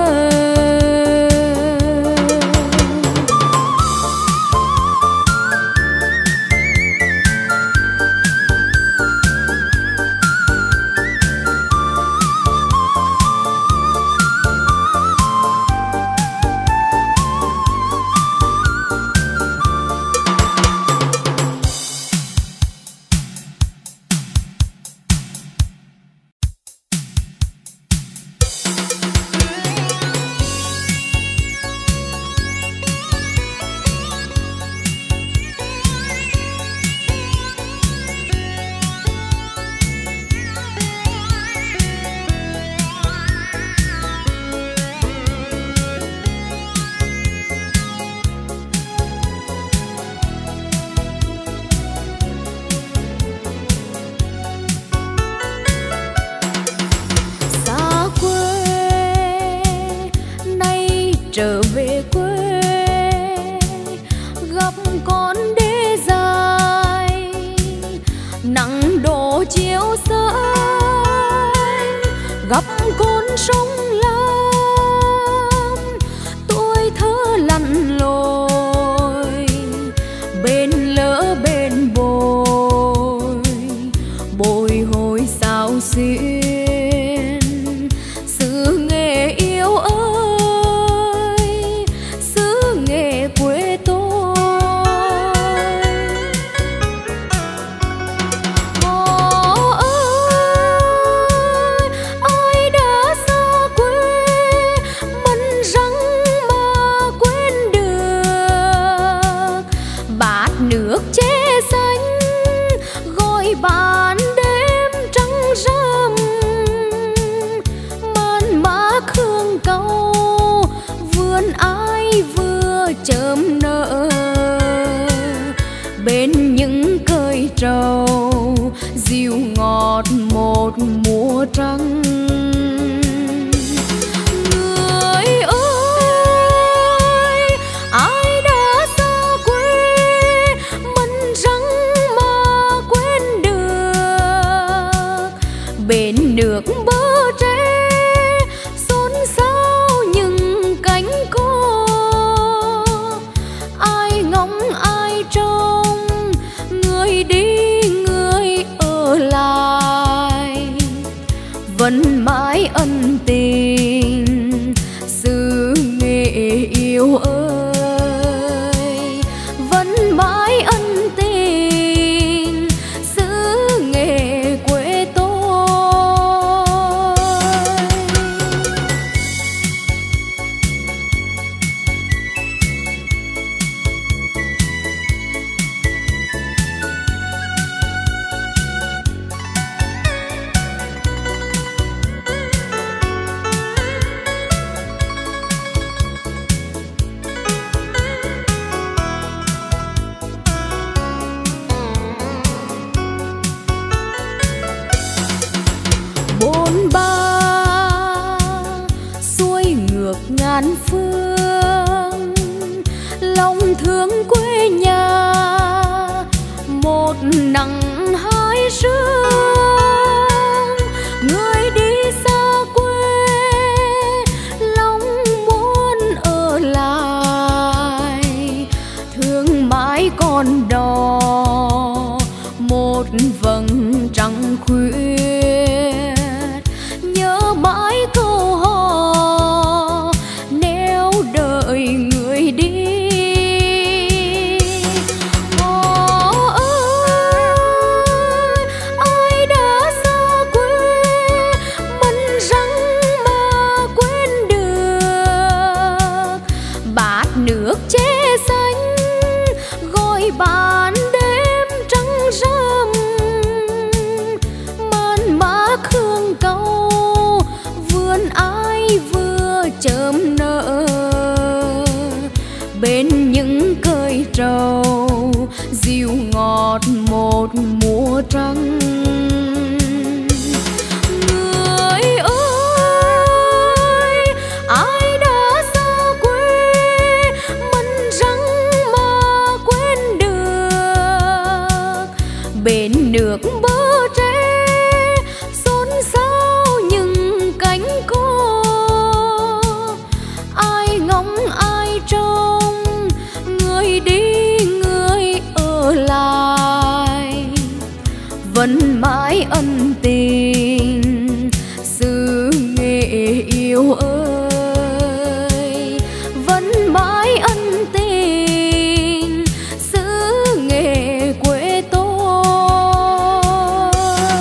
trở về quê gặp con đê dài nắng đổ chiếu sớm, gặp con sông lam tuổi thơ lặn lội mùa trăng. Người ơi, ai đã xa quê mình răng mà quên được bên nước bờ tre xôn xao những cánh cô. Ai ngóng ai trông, người đi người ở lại, vẫn mãi ân tình xứ nghệ yêu ơi, vẫn mãi ân tình xứ nghệ quê tôi. Bôn ba xuôi ngược ngàn phương, lòng thương quê nhà một nắng hai sương. Người đi xa quê lòng muốn ở lại, thương mãi còn đò một vầng trăng khuyết, nhớ mãi câu hò nếu đợi người đi. Hò ơi, ai đã xa quê mình răng mà quên được bát nước che xanh gọi bàn đêm trăng râm. Man mác hương câu vườn ai vừa chớm nở, bên những cơi trầu dịu ngọt một mùa trăng. Người ơi, ai đã xa quê mình răng mà quên được bên nước bờ tre xôn xao những cánh cô. Ai ngóng ai trông, người đi người ở lại, vẫn mãi ân tình xứ nghệ yêu ơi, vẫn mãi ân tình xứ nghệ quê tôi,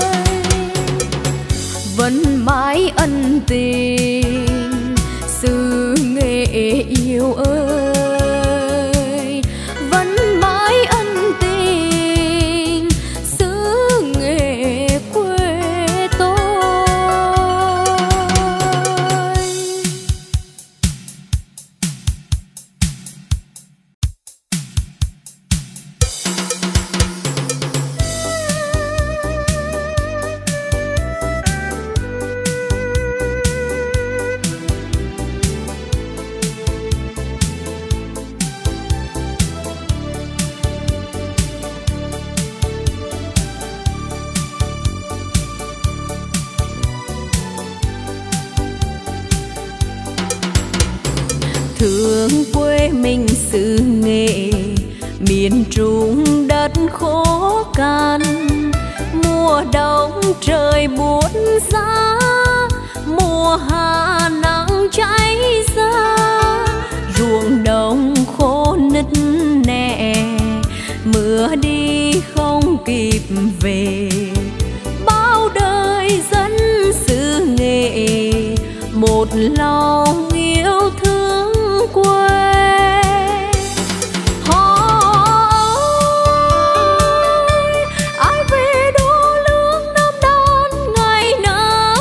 vẫn mãi ân tình xứ nghệ yêu ơi, vẫn mãi ân tình xứ nghệ quê tôi. thương quê mình xứ nghệ miền trung đất khô cằn. Mùa đông trời buốt giá, mùa hạ nắng cháy ra, ruộng đồng khô nứt nẻ, mưa đi không kịp về. Bao đời dân xứ nghệ một lòng yêu thương quê. Họ ơi, ai về đô lương Nam Đan ngày nào,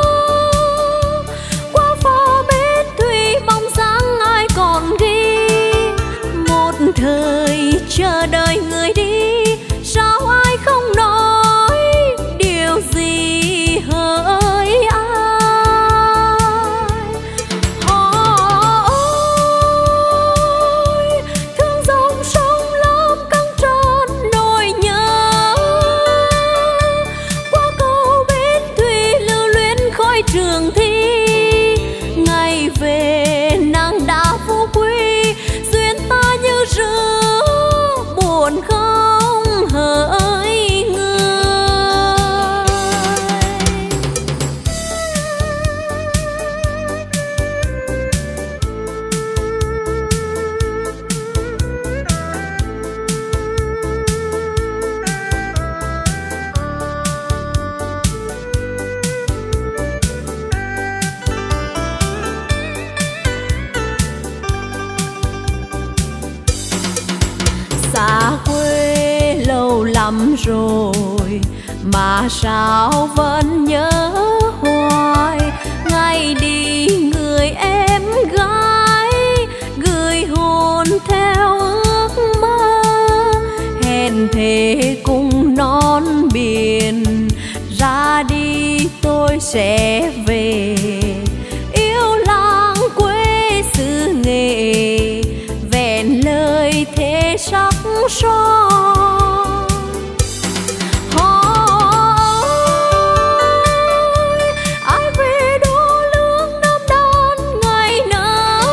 qua phò bên thủy bóng dáng ai còn ghi. Một thời chờ đợi người đi, sao ai không nói điều gì hơn năm rồi mà sao vẫn nhớ hoài. Ngày đi người em gái gửi hồn theo ước mơ, hẹn thề cùng non biển ra đi tôi sẽ về. Yêu làng quê xứ Nghệ vẹn lời thề sắc son. Ai về đô lương Nam Đan ngày nở,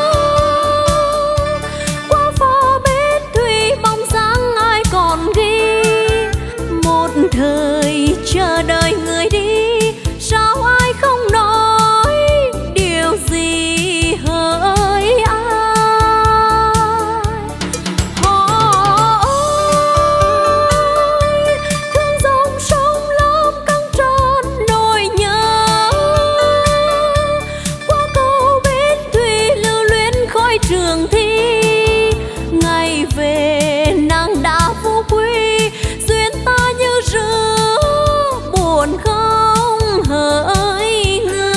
qua phò bến thủy bóng dáng ai còn ghi. Một thời chờ đợi người đi, sao ai không nói điều gì hỡi ai. Họ ơi, thương dòng sông Lam căng tràn nỗi nhớ, qua cầu bến thủy lưu luyến khói trường thi. Ngày về nàng đã phú quý, duyên ta như rứa buồn không hỡi người.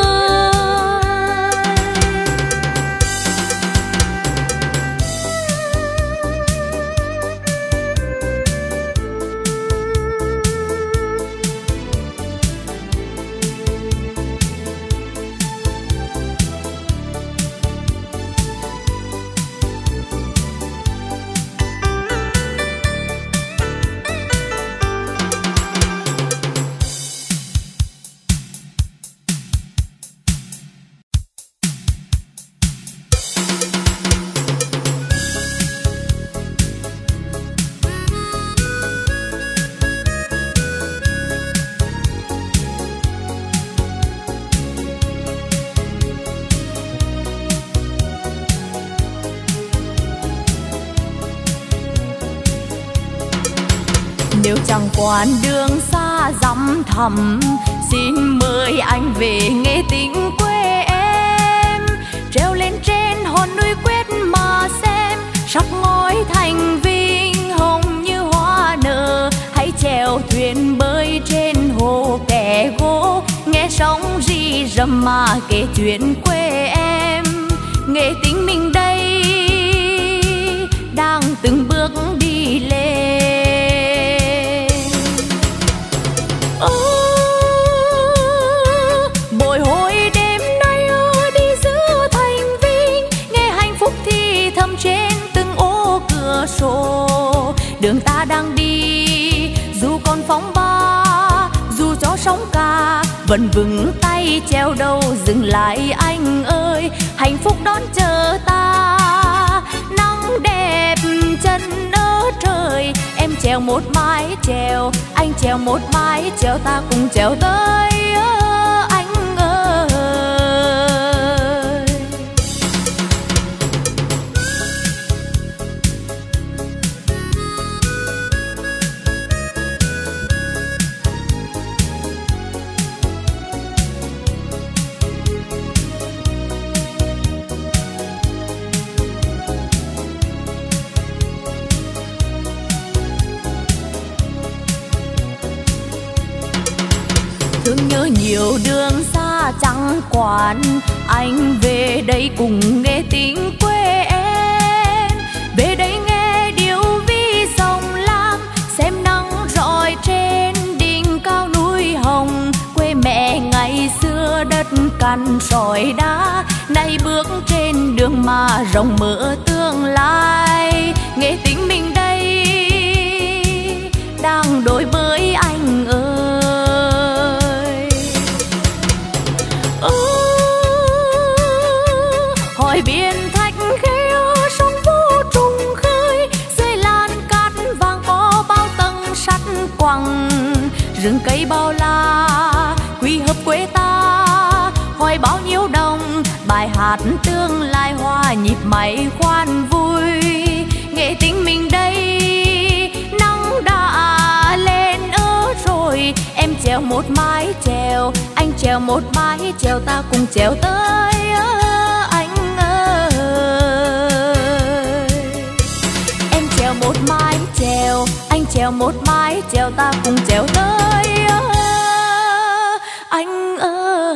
Nếu chẳng quản đường xa dặm thẳm, xin mời anh về nghe tiếng quê em. Treo lên trên hòn núi quyết mà xem, sắc ngói thành vinh hồng như hoa nở. Hãy chèo thuyền bơi trên hồ kẻ gỗ, nghe sóng rì rầm mà kể chuyện quê em. Nghệ tính mình đây đang từng bước đi lên. Ơ, bồi hồi đêm nay đi giữa thành vinh, nghe hạnh phúc thì thầm trên từng ô cửa sổ. Đường ta đang đi dù còn phóng ba, dù gió sóng ca vẫn vững tay treo đầu dừng lại anh ơi. Hạnh phúc đón chờ ta, nắng đẹp chân ở trời. Em trèo một mái trèo, anh trèo một mái trèo, ta cùng trèo tới anh ơi. Thương nhớ nhiều đường xa chẳng quản, anh về đây cùng nghe tiếng quê em. Về đây nghe điệu vi sông Lam, xem nắng rọi trên đỉnh cao núi hồng. Quê mẹ ngày xưa đất cằn sỏi đá, nay bước trên đường mà rộng mở tương lai. Nghe tiếng mình đây đang đổi với anh ơi. Hỏi biển thạch khê sóng vô trùng khơi, dưới lan cát vàng có bao tầng sắt quặng. Rừng cây bao la quy hợp quê ta, hỏi bao nhiêu đồng bài hát tương lai hoa nhịp máy khoan vui. Nghệ tính mình đây nắng đã lên ở rồi, em trèo một mái trèo, anh trèo một mái trèo, ta cùng trèo tới anh ơi. Em trèo một mái trèo, anh trèo trèo một mái chèo ta cùng trèo tới anh ơi.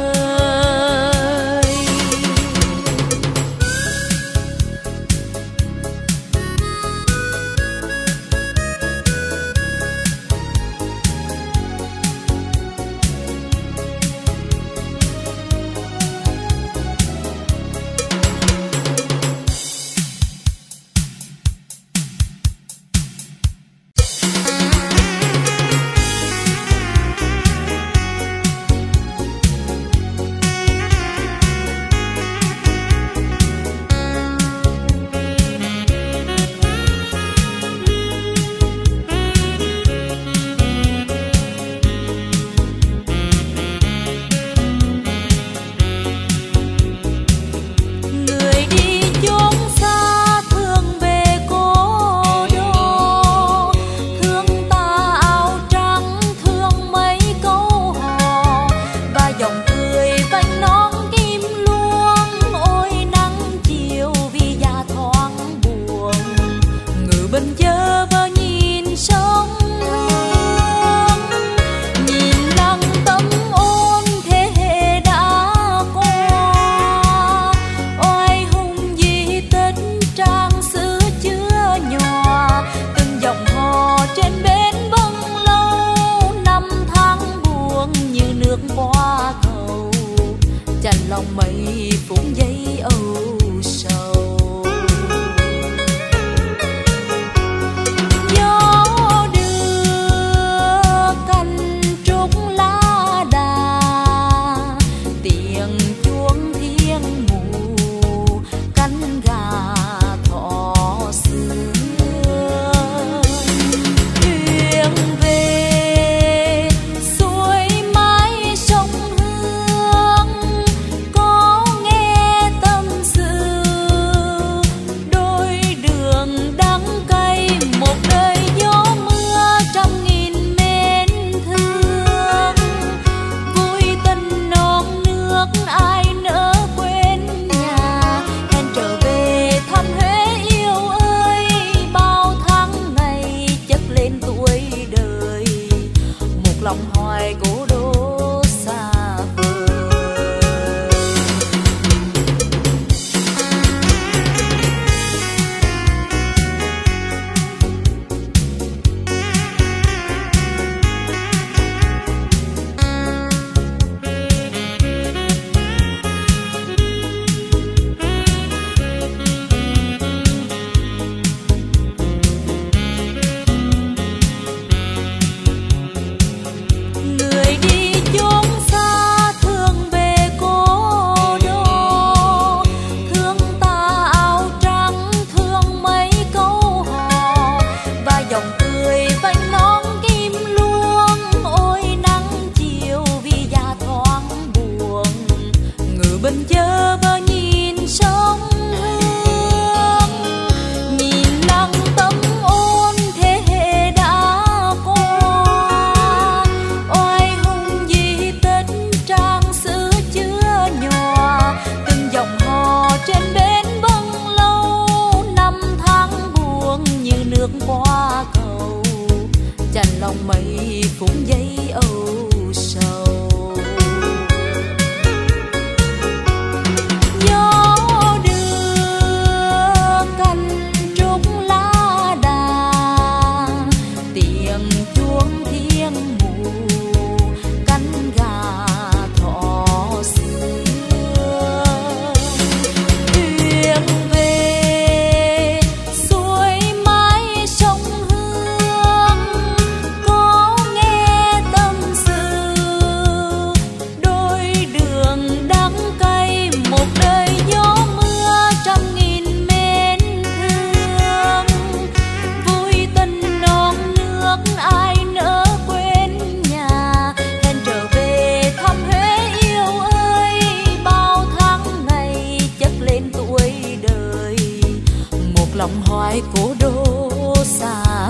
lòng hoài cố đô xa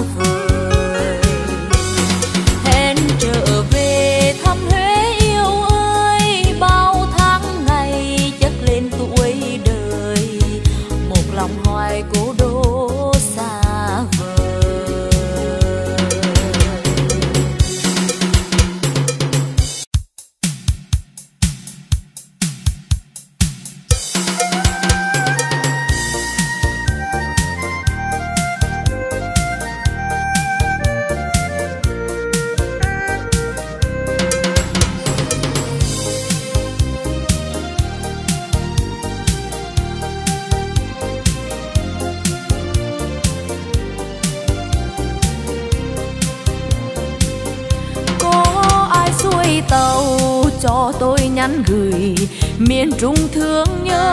vời. Hẹn trở về thăm Huế yêu ơi, bao tháng ngày chất lên tuổi đời, một lòng hoài cố đô xa vời. nhắn gửi miền Trung thương nhớ.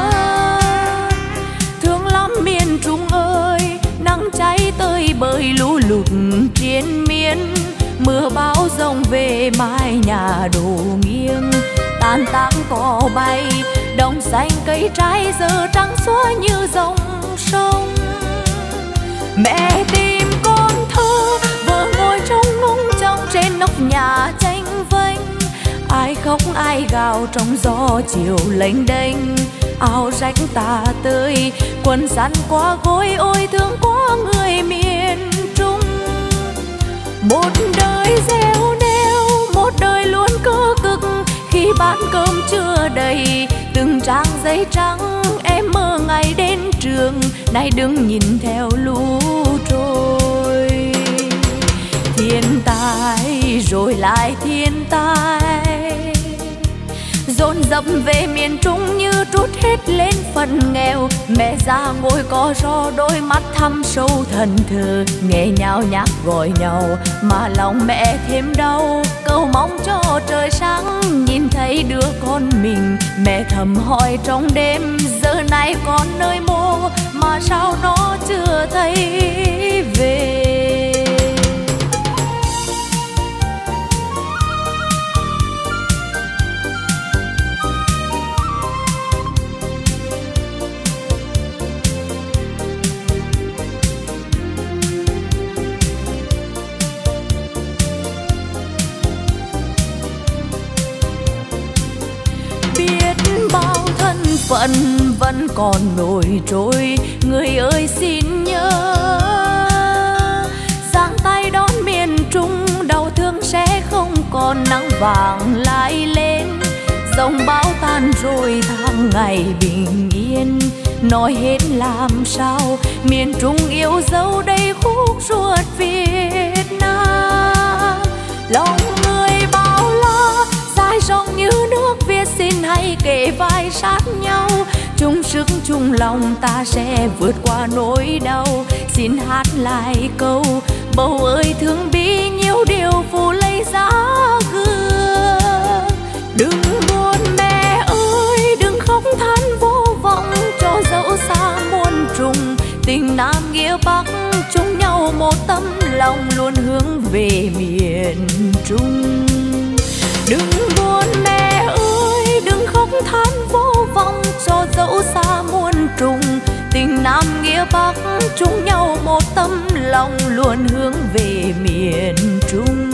Thương lắm miền Trung ơi, nắng cháy tơi bời lũ lụt triền miên. Mưa bão rông về mái nhà đổ nghiêng, tan tác cỏ bay, đồng xanh cây trái giờ trắng xóa như dòng sông. Mẹ tìm con thơ vừa ngồi trong nung trong trên nóc nhà tranh vênh. Ai khóc ai gào trong gió chiều lênh đênh. Áo rách tà tơi quần sắn qua gối, ôi thương quá người miền Trung. Một đời gieo neo, một đời luôn cơ cực, khi bát cơm chưa đầy từng trang giấy trắng. Em mơ ngày đến trường, nay đứng nhìn theo lũ trôi. Thiên tai rồi lại thiên tai, dồn dập về miền Trung như trút hết lên phần nghèo. Mẹ già ngồi có gió, đôi mắt thăm sâu thần thờ, nghe nhau nhạc gọi nhau mà lòng mẹ thêm đau. Cầu mong cho trời sáng nhìn thấy đứa con mình. Mẹ thầm hỏi trong đêm, giờ này con nơi mô mà sao nó chưa thấy về. Phận vẫn còn nổi trôi, người ơi xin nhớ. Giang tay đón miền Trung, đau thương sẽ không còn, nắng vàng lại lên. Dòng bão tan rồi tháng ngày bình yên, nói hết làm sao miền Trung yêu dấu đây khúc ruột Việt Nam. Lòng người bao la dài dòng như nước Việt, xin hãy kề vai sát nhau, chung sức chung lòng ta sẽ vượt qua nỗi đau. Xin hát lại câu bầu ơi thương bí, nhiều điều phù lấy giá gương. Đừng buồn mẹ ơi, đừng khóc than vô vọng, cho dẫu xa muôn trùng tình Nam nghĩa Bắc chung nhau một tấm lòng luôn hướng về miền Trung. Đừng buồn mẹ ơi, đừng khóc than vô vọng, cho dẫu xa muôn trùng tình Nam nghĩa Bắc chung nhau một tấm lòng luôn hướng về miền Trung.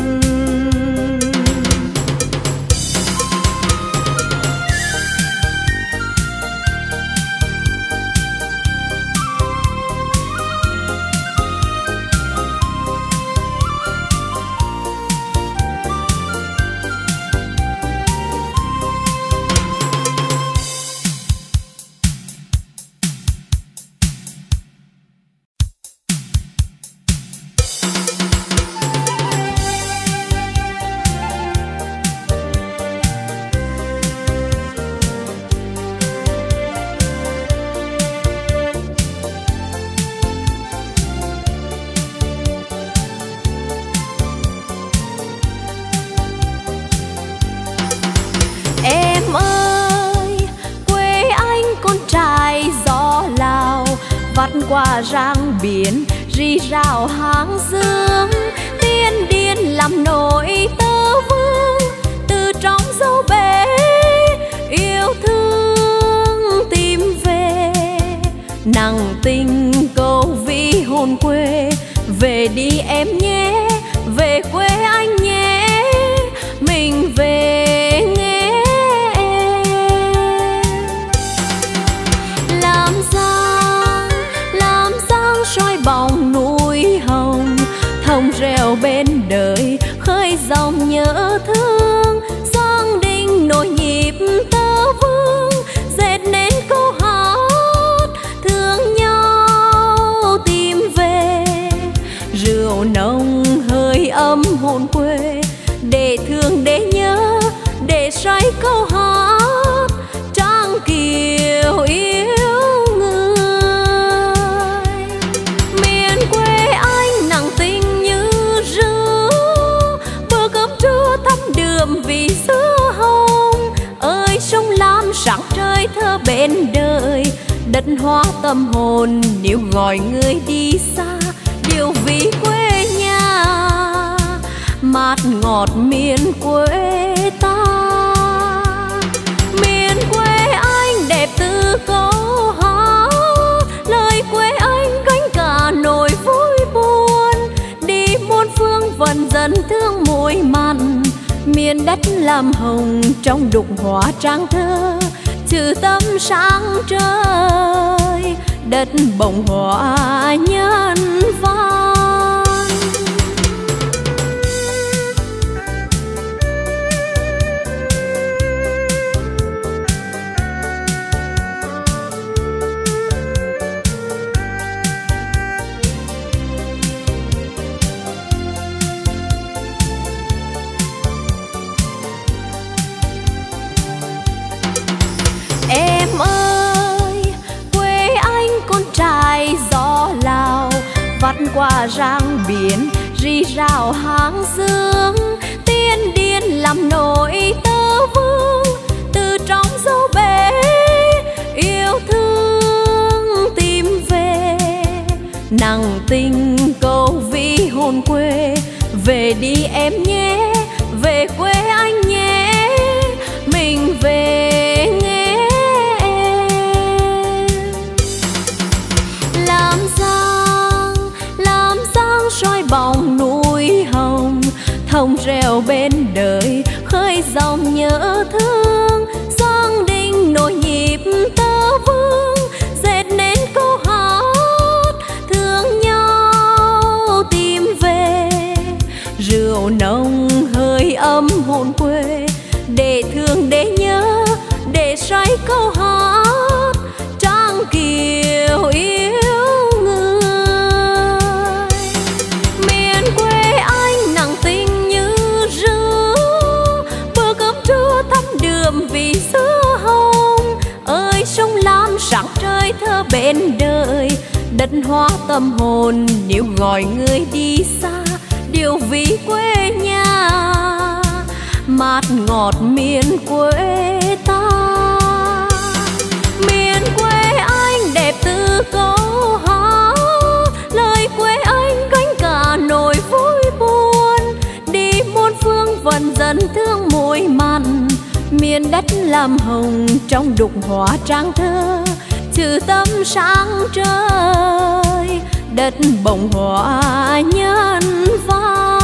Vắt qua rang biển rì rào hàng dương, tiên điên làm nổi tơ vương. Từ trong dấu bể yêu thương tìm về, nặng tình câu vi hồn quê. Về đi em nhé, về quê anh nhé, mình về nghe. Làm giang, làm giang soi bóng núi hồng, thông reo bên đời khơi dòng nhớ thương. Giang Đình nổi nhịp tơ vương, dệt nên câu hát thương nhau tìm về. Rượu nồng bên đời, đất hóa tâm hồn nếu gọi người đi xa, điều vì quê nhà mát ngọt miền quê ta. Miền quê anh đẹp từ câu hát, lời quê anh gánh cả nỗi vui buồn, đi muôn phương vẫn dần thương muối mặn. Miền đất làm hồng trong đục hóa trang thơ, trừ tâm sáng trời, đất bồng hoa nhân văn. Em ơi, quê anh con trai gió Lào, vắt qua rang biển, rì rào hàng dương, tiên điên làm nổi tơ vương, từ trong dấu bể yêu thương tìm về. Nặng tình câu vì hồn quê, về đi em nhé, về quê anh nhé, mình về nghe. Làm giang, làm giang soi bóng núi hồng, thông reo bên đời khơi dòng nhớ thương. Giang Đình nổi nhịp tơ vương, dệt nên câu hát thương nhau tìm về. Rượu nồng hơi ấm hồn quê, để thương để nhớ, để say câu hát Trang Kiều yêu người. Miền quê anh nặng tình như rứa, bữa cơm trưa thắm đượm vì sữa hồng. Ơi sông Lam sáng trời thơ bên đời, đất hóa tâm hồn nếu gọi người đi xa, điều vì quê nhà mát ngọt miền quê ta. Miền quê anh đẹp từ câu hát, lời quê anh gánh cả nỗi vui buồn, đi muôn phương vẫn dần thương muối mặn. Miền đất làm hồng trong đục hóa trang thơ, trừ tâm sáng trời, đất bồng hoa nhân văn.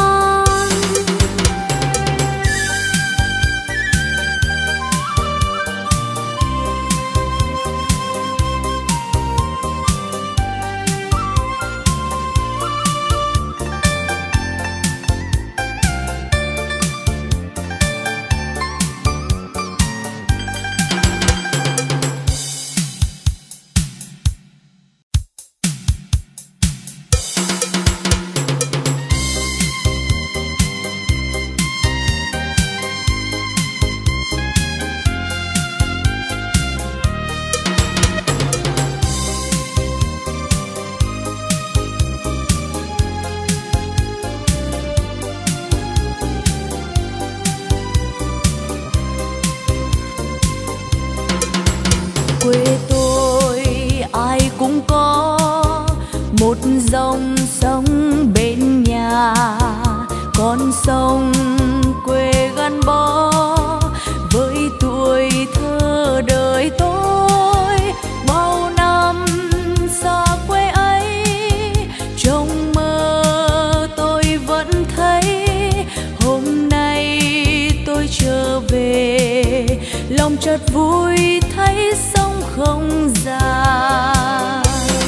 Quê tôi ai cũng có một dòng sông bên nhà, con sông quê gắn bó với tuổi thơ đời tôi. Bao năm xa quê ấy, trong mơ tôi vẫn thấy hôm nay tôi trở về, lòng chợt vui thấy sông không dài.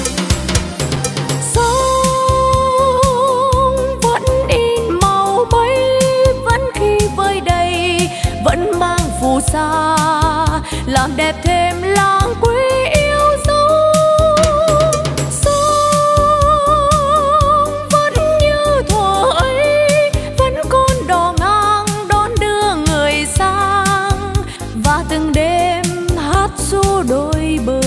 Sông vẫn in màu bay, vẫn khi vơi đầy, vẫn mang phù sa, làm đẹp thêm làng quê yêu dấu. Sông vẫn như thuở ấy, vẫn còn đò ngang đón đưa người sang, và từng đêm hát ru đôi bờ.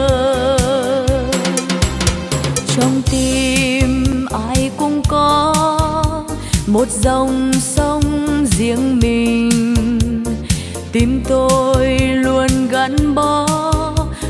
Trong tim ai cũng có một dòng sông riêng mình, tim tôi luôn gắn bó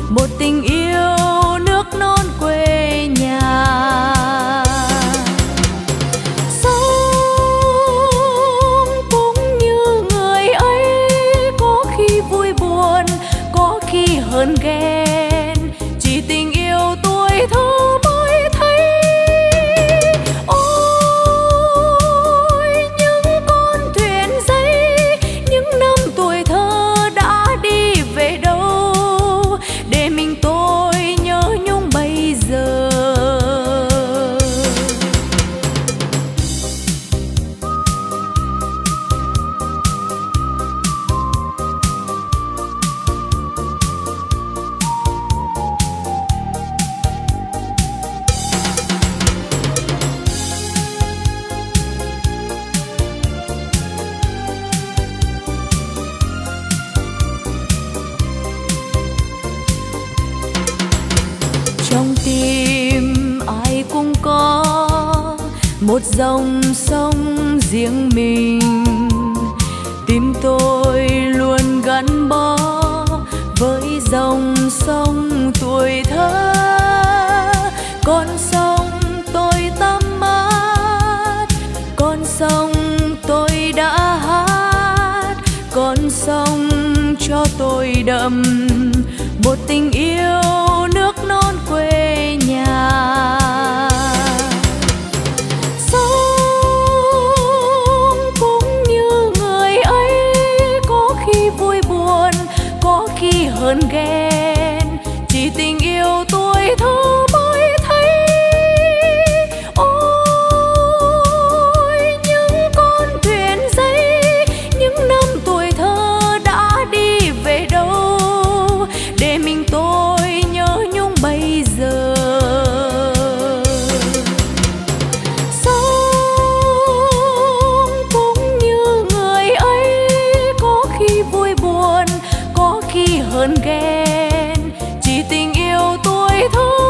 một tình yêu nước non quê nhà. Sống cũng như người ấy, có khi vui buồn, có khi hờn ghen, chỉ tình yêu tuổi thơ mới thấy. Ôi những con thuyền giấy, những năm tuổi thơ đã đi về đâu, để mình tôi nhớ nhung bây giờ. Trong tim ai cũng có một dòng sông riêng mình, tim tôi luôn gắn bó với dòng sông tuổi thơ. Con sông tôi tắm mát, con sông tôi đã hát, con sông cho tôi đậm một tình yêu nước non quê nhà. Sống cũng như người ấy, có khi vui buồn, có khi hờn ghen, chỉ tình yêu tuổi thơ mới thấy. Ôi những con thuyền giấy, những năm tuổi thơ đã đi về đâu, để mình tôi nhớ nhung bây giờ. Sống cũng như người ấy, có khi vui buồn, có khi hờn ghen, chỉ tình yêu tuổi thơ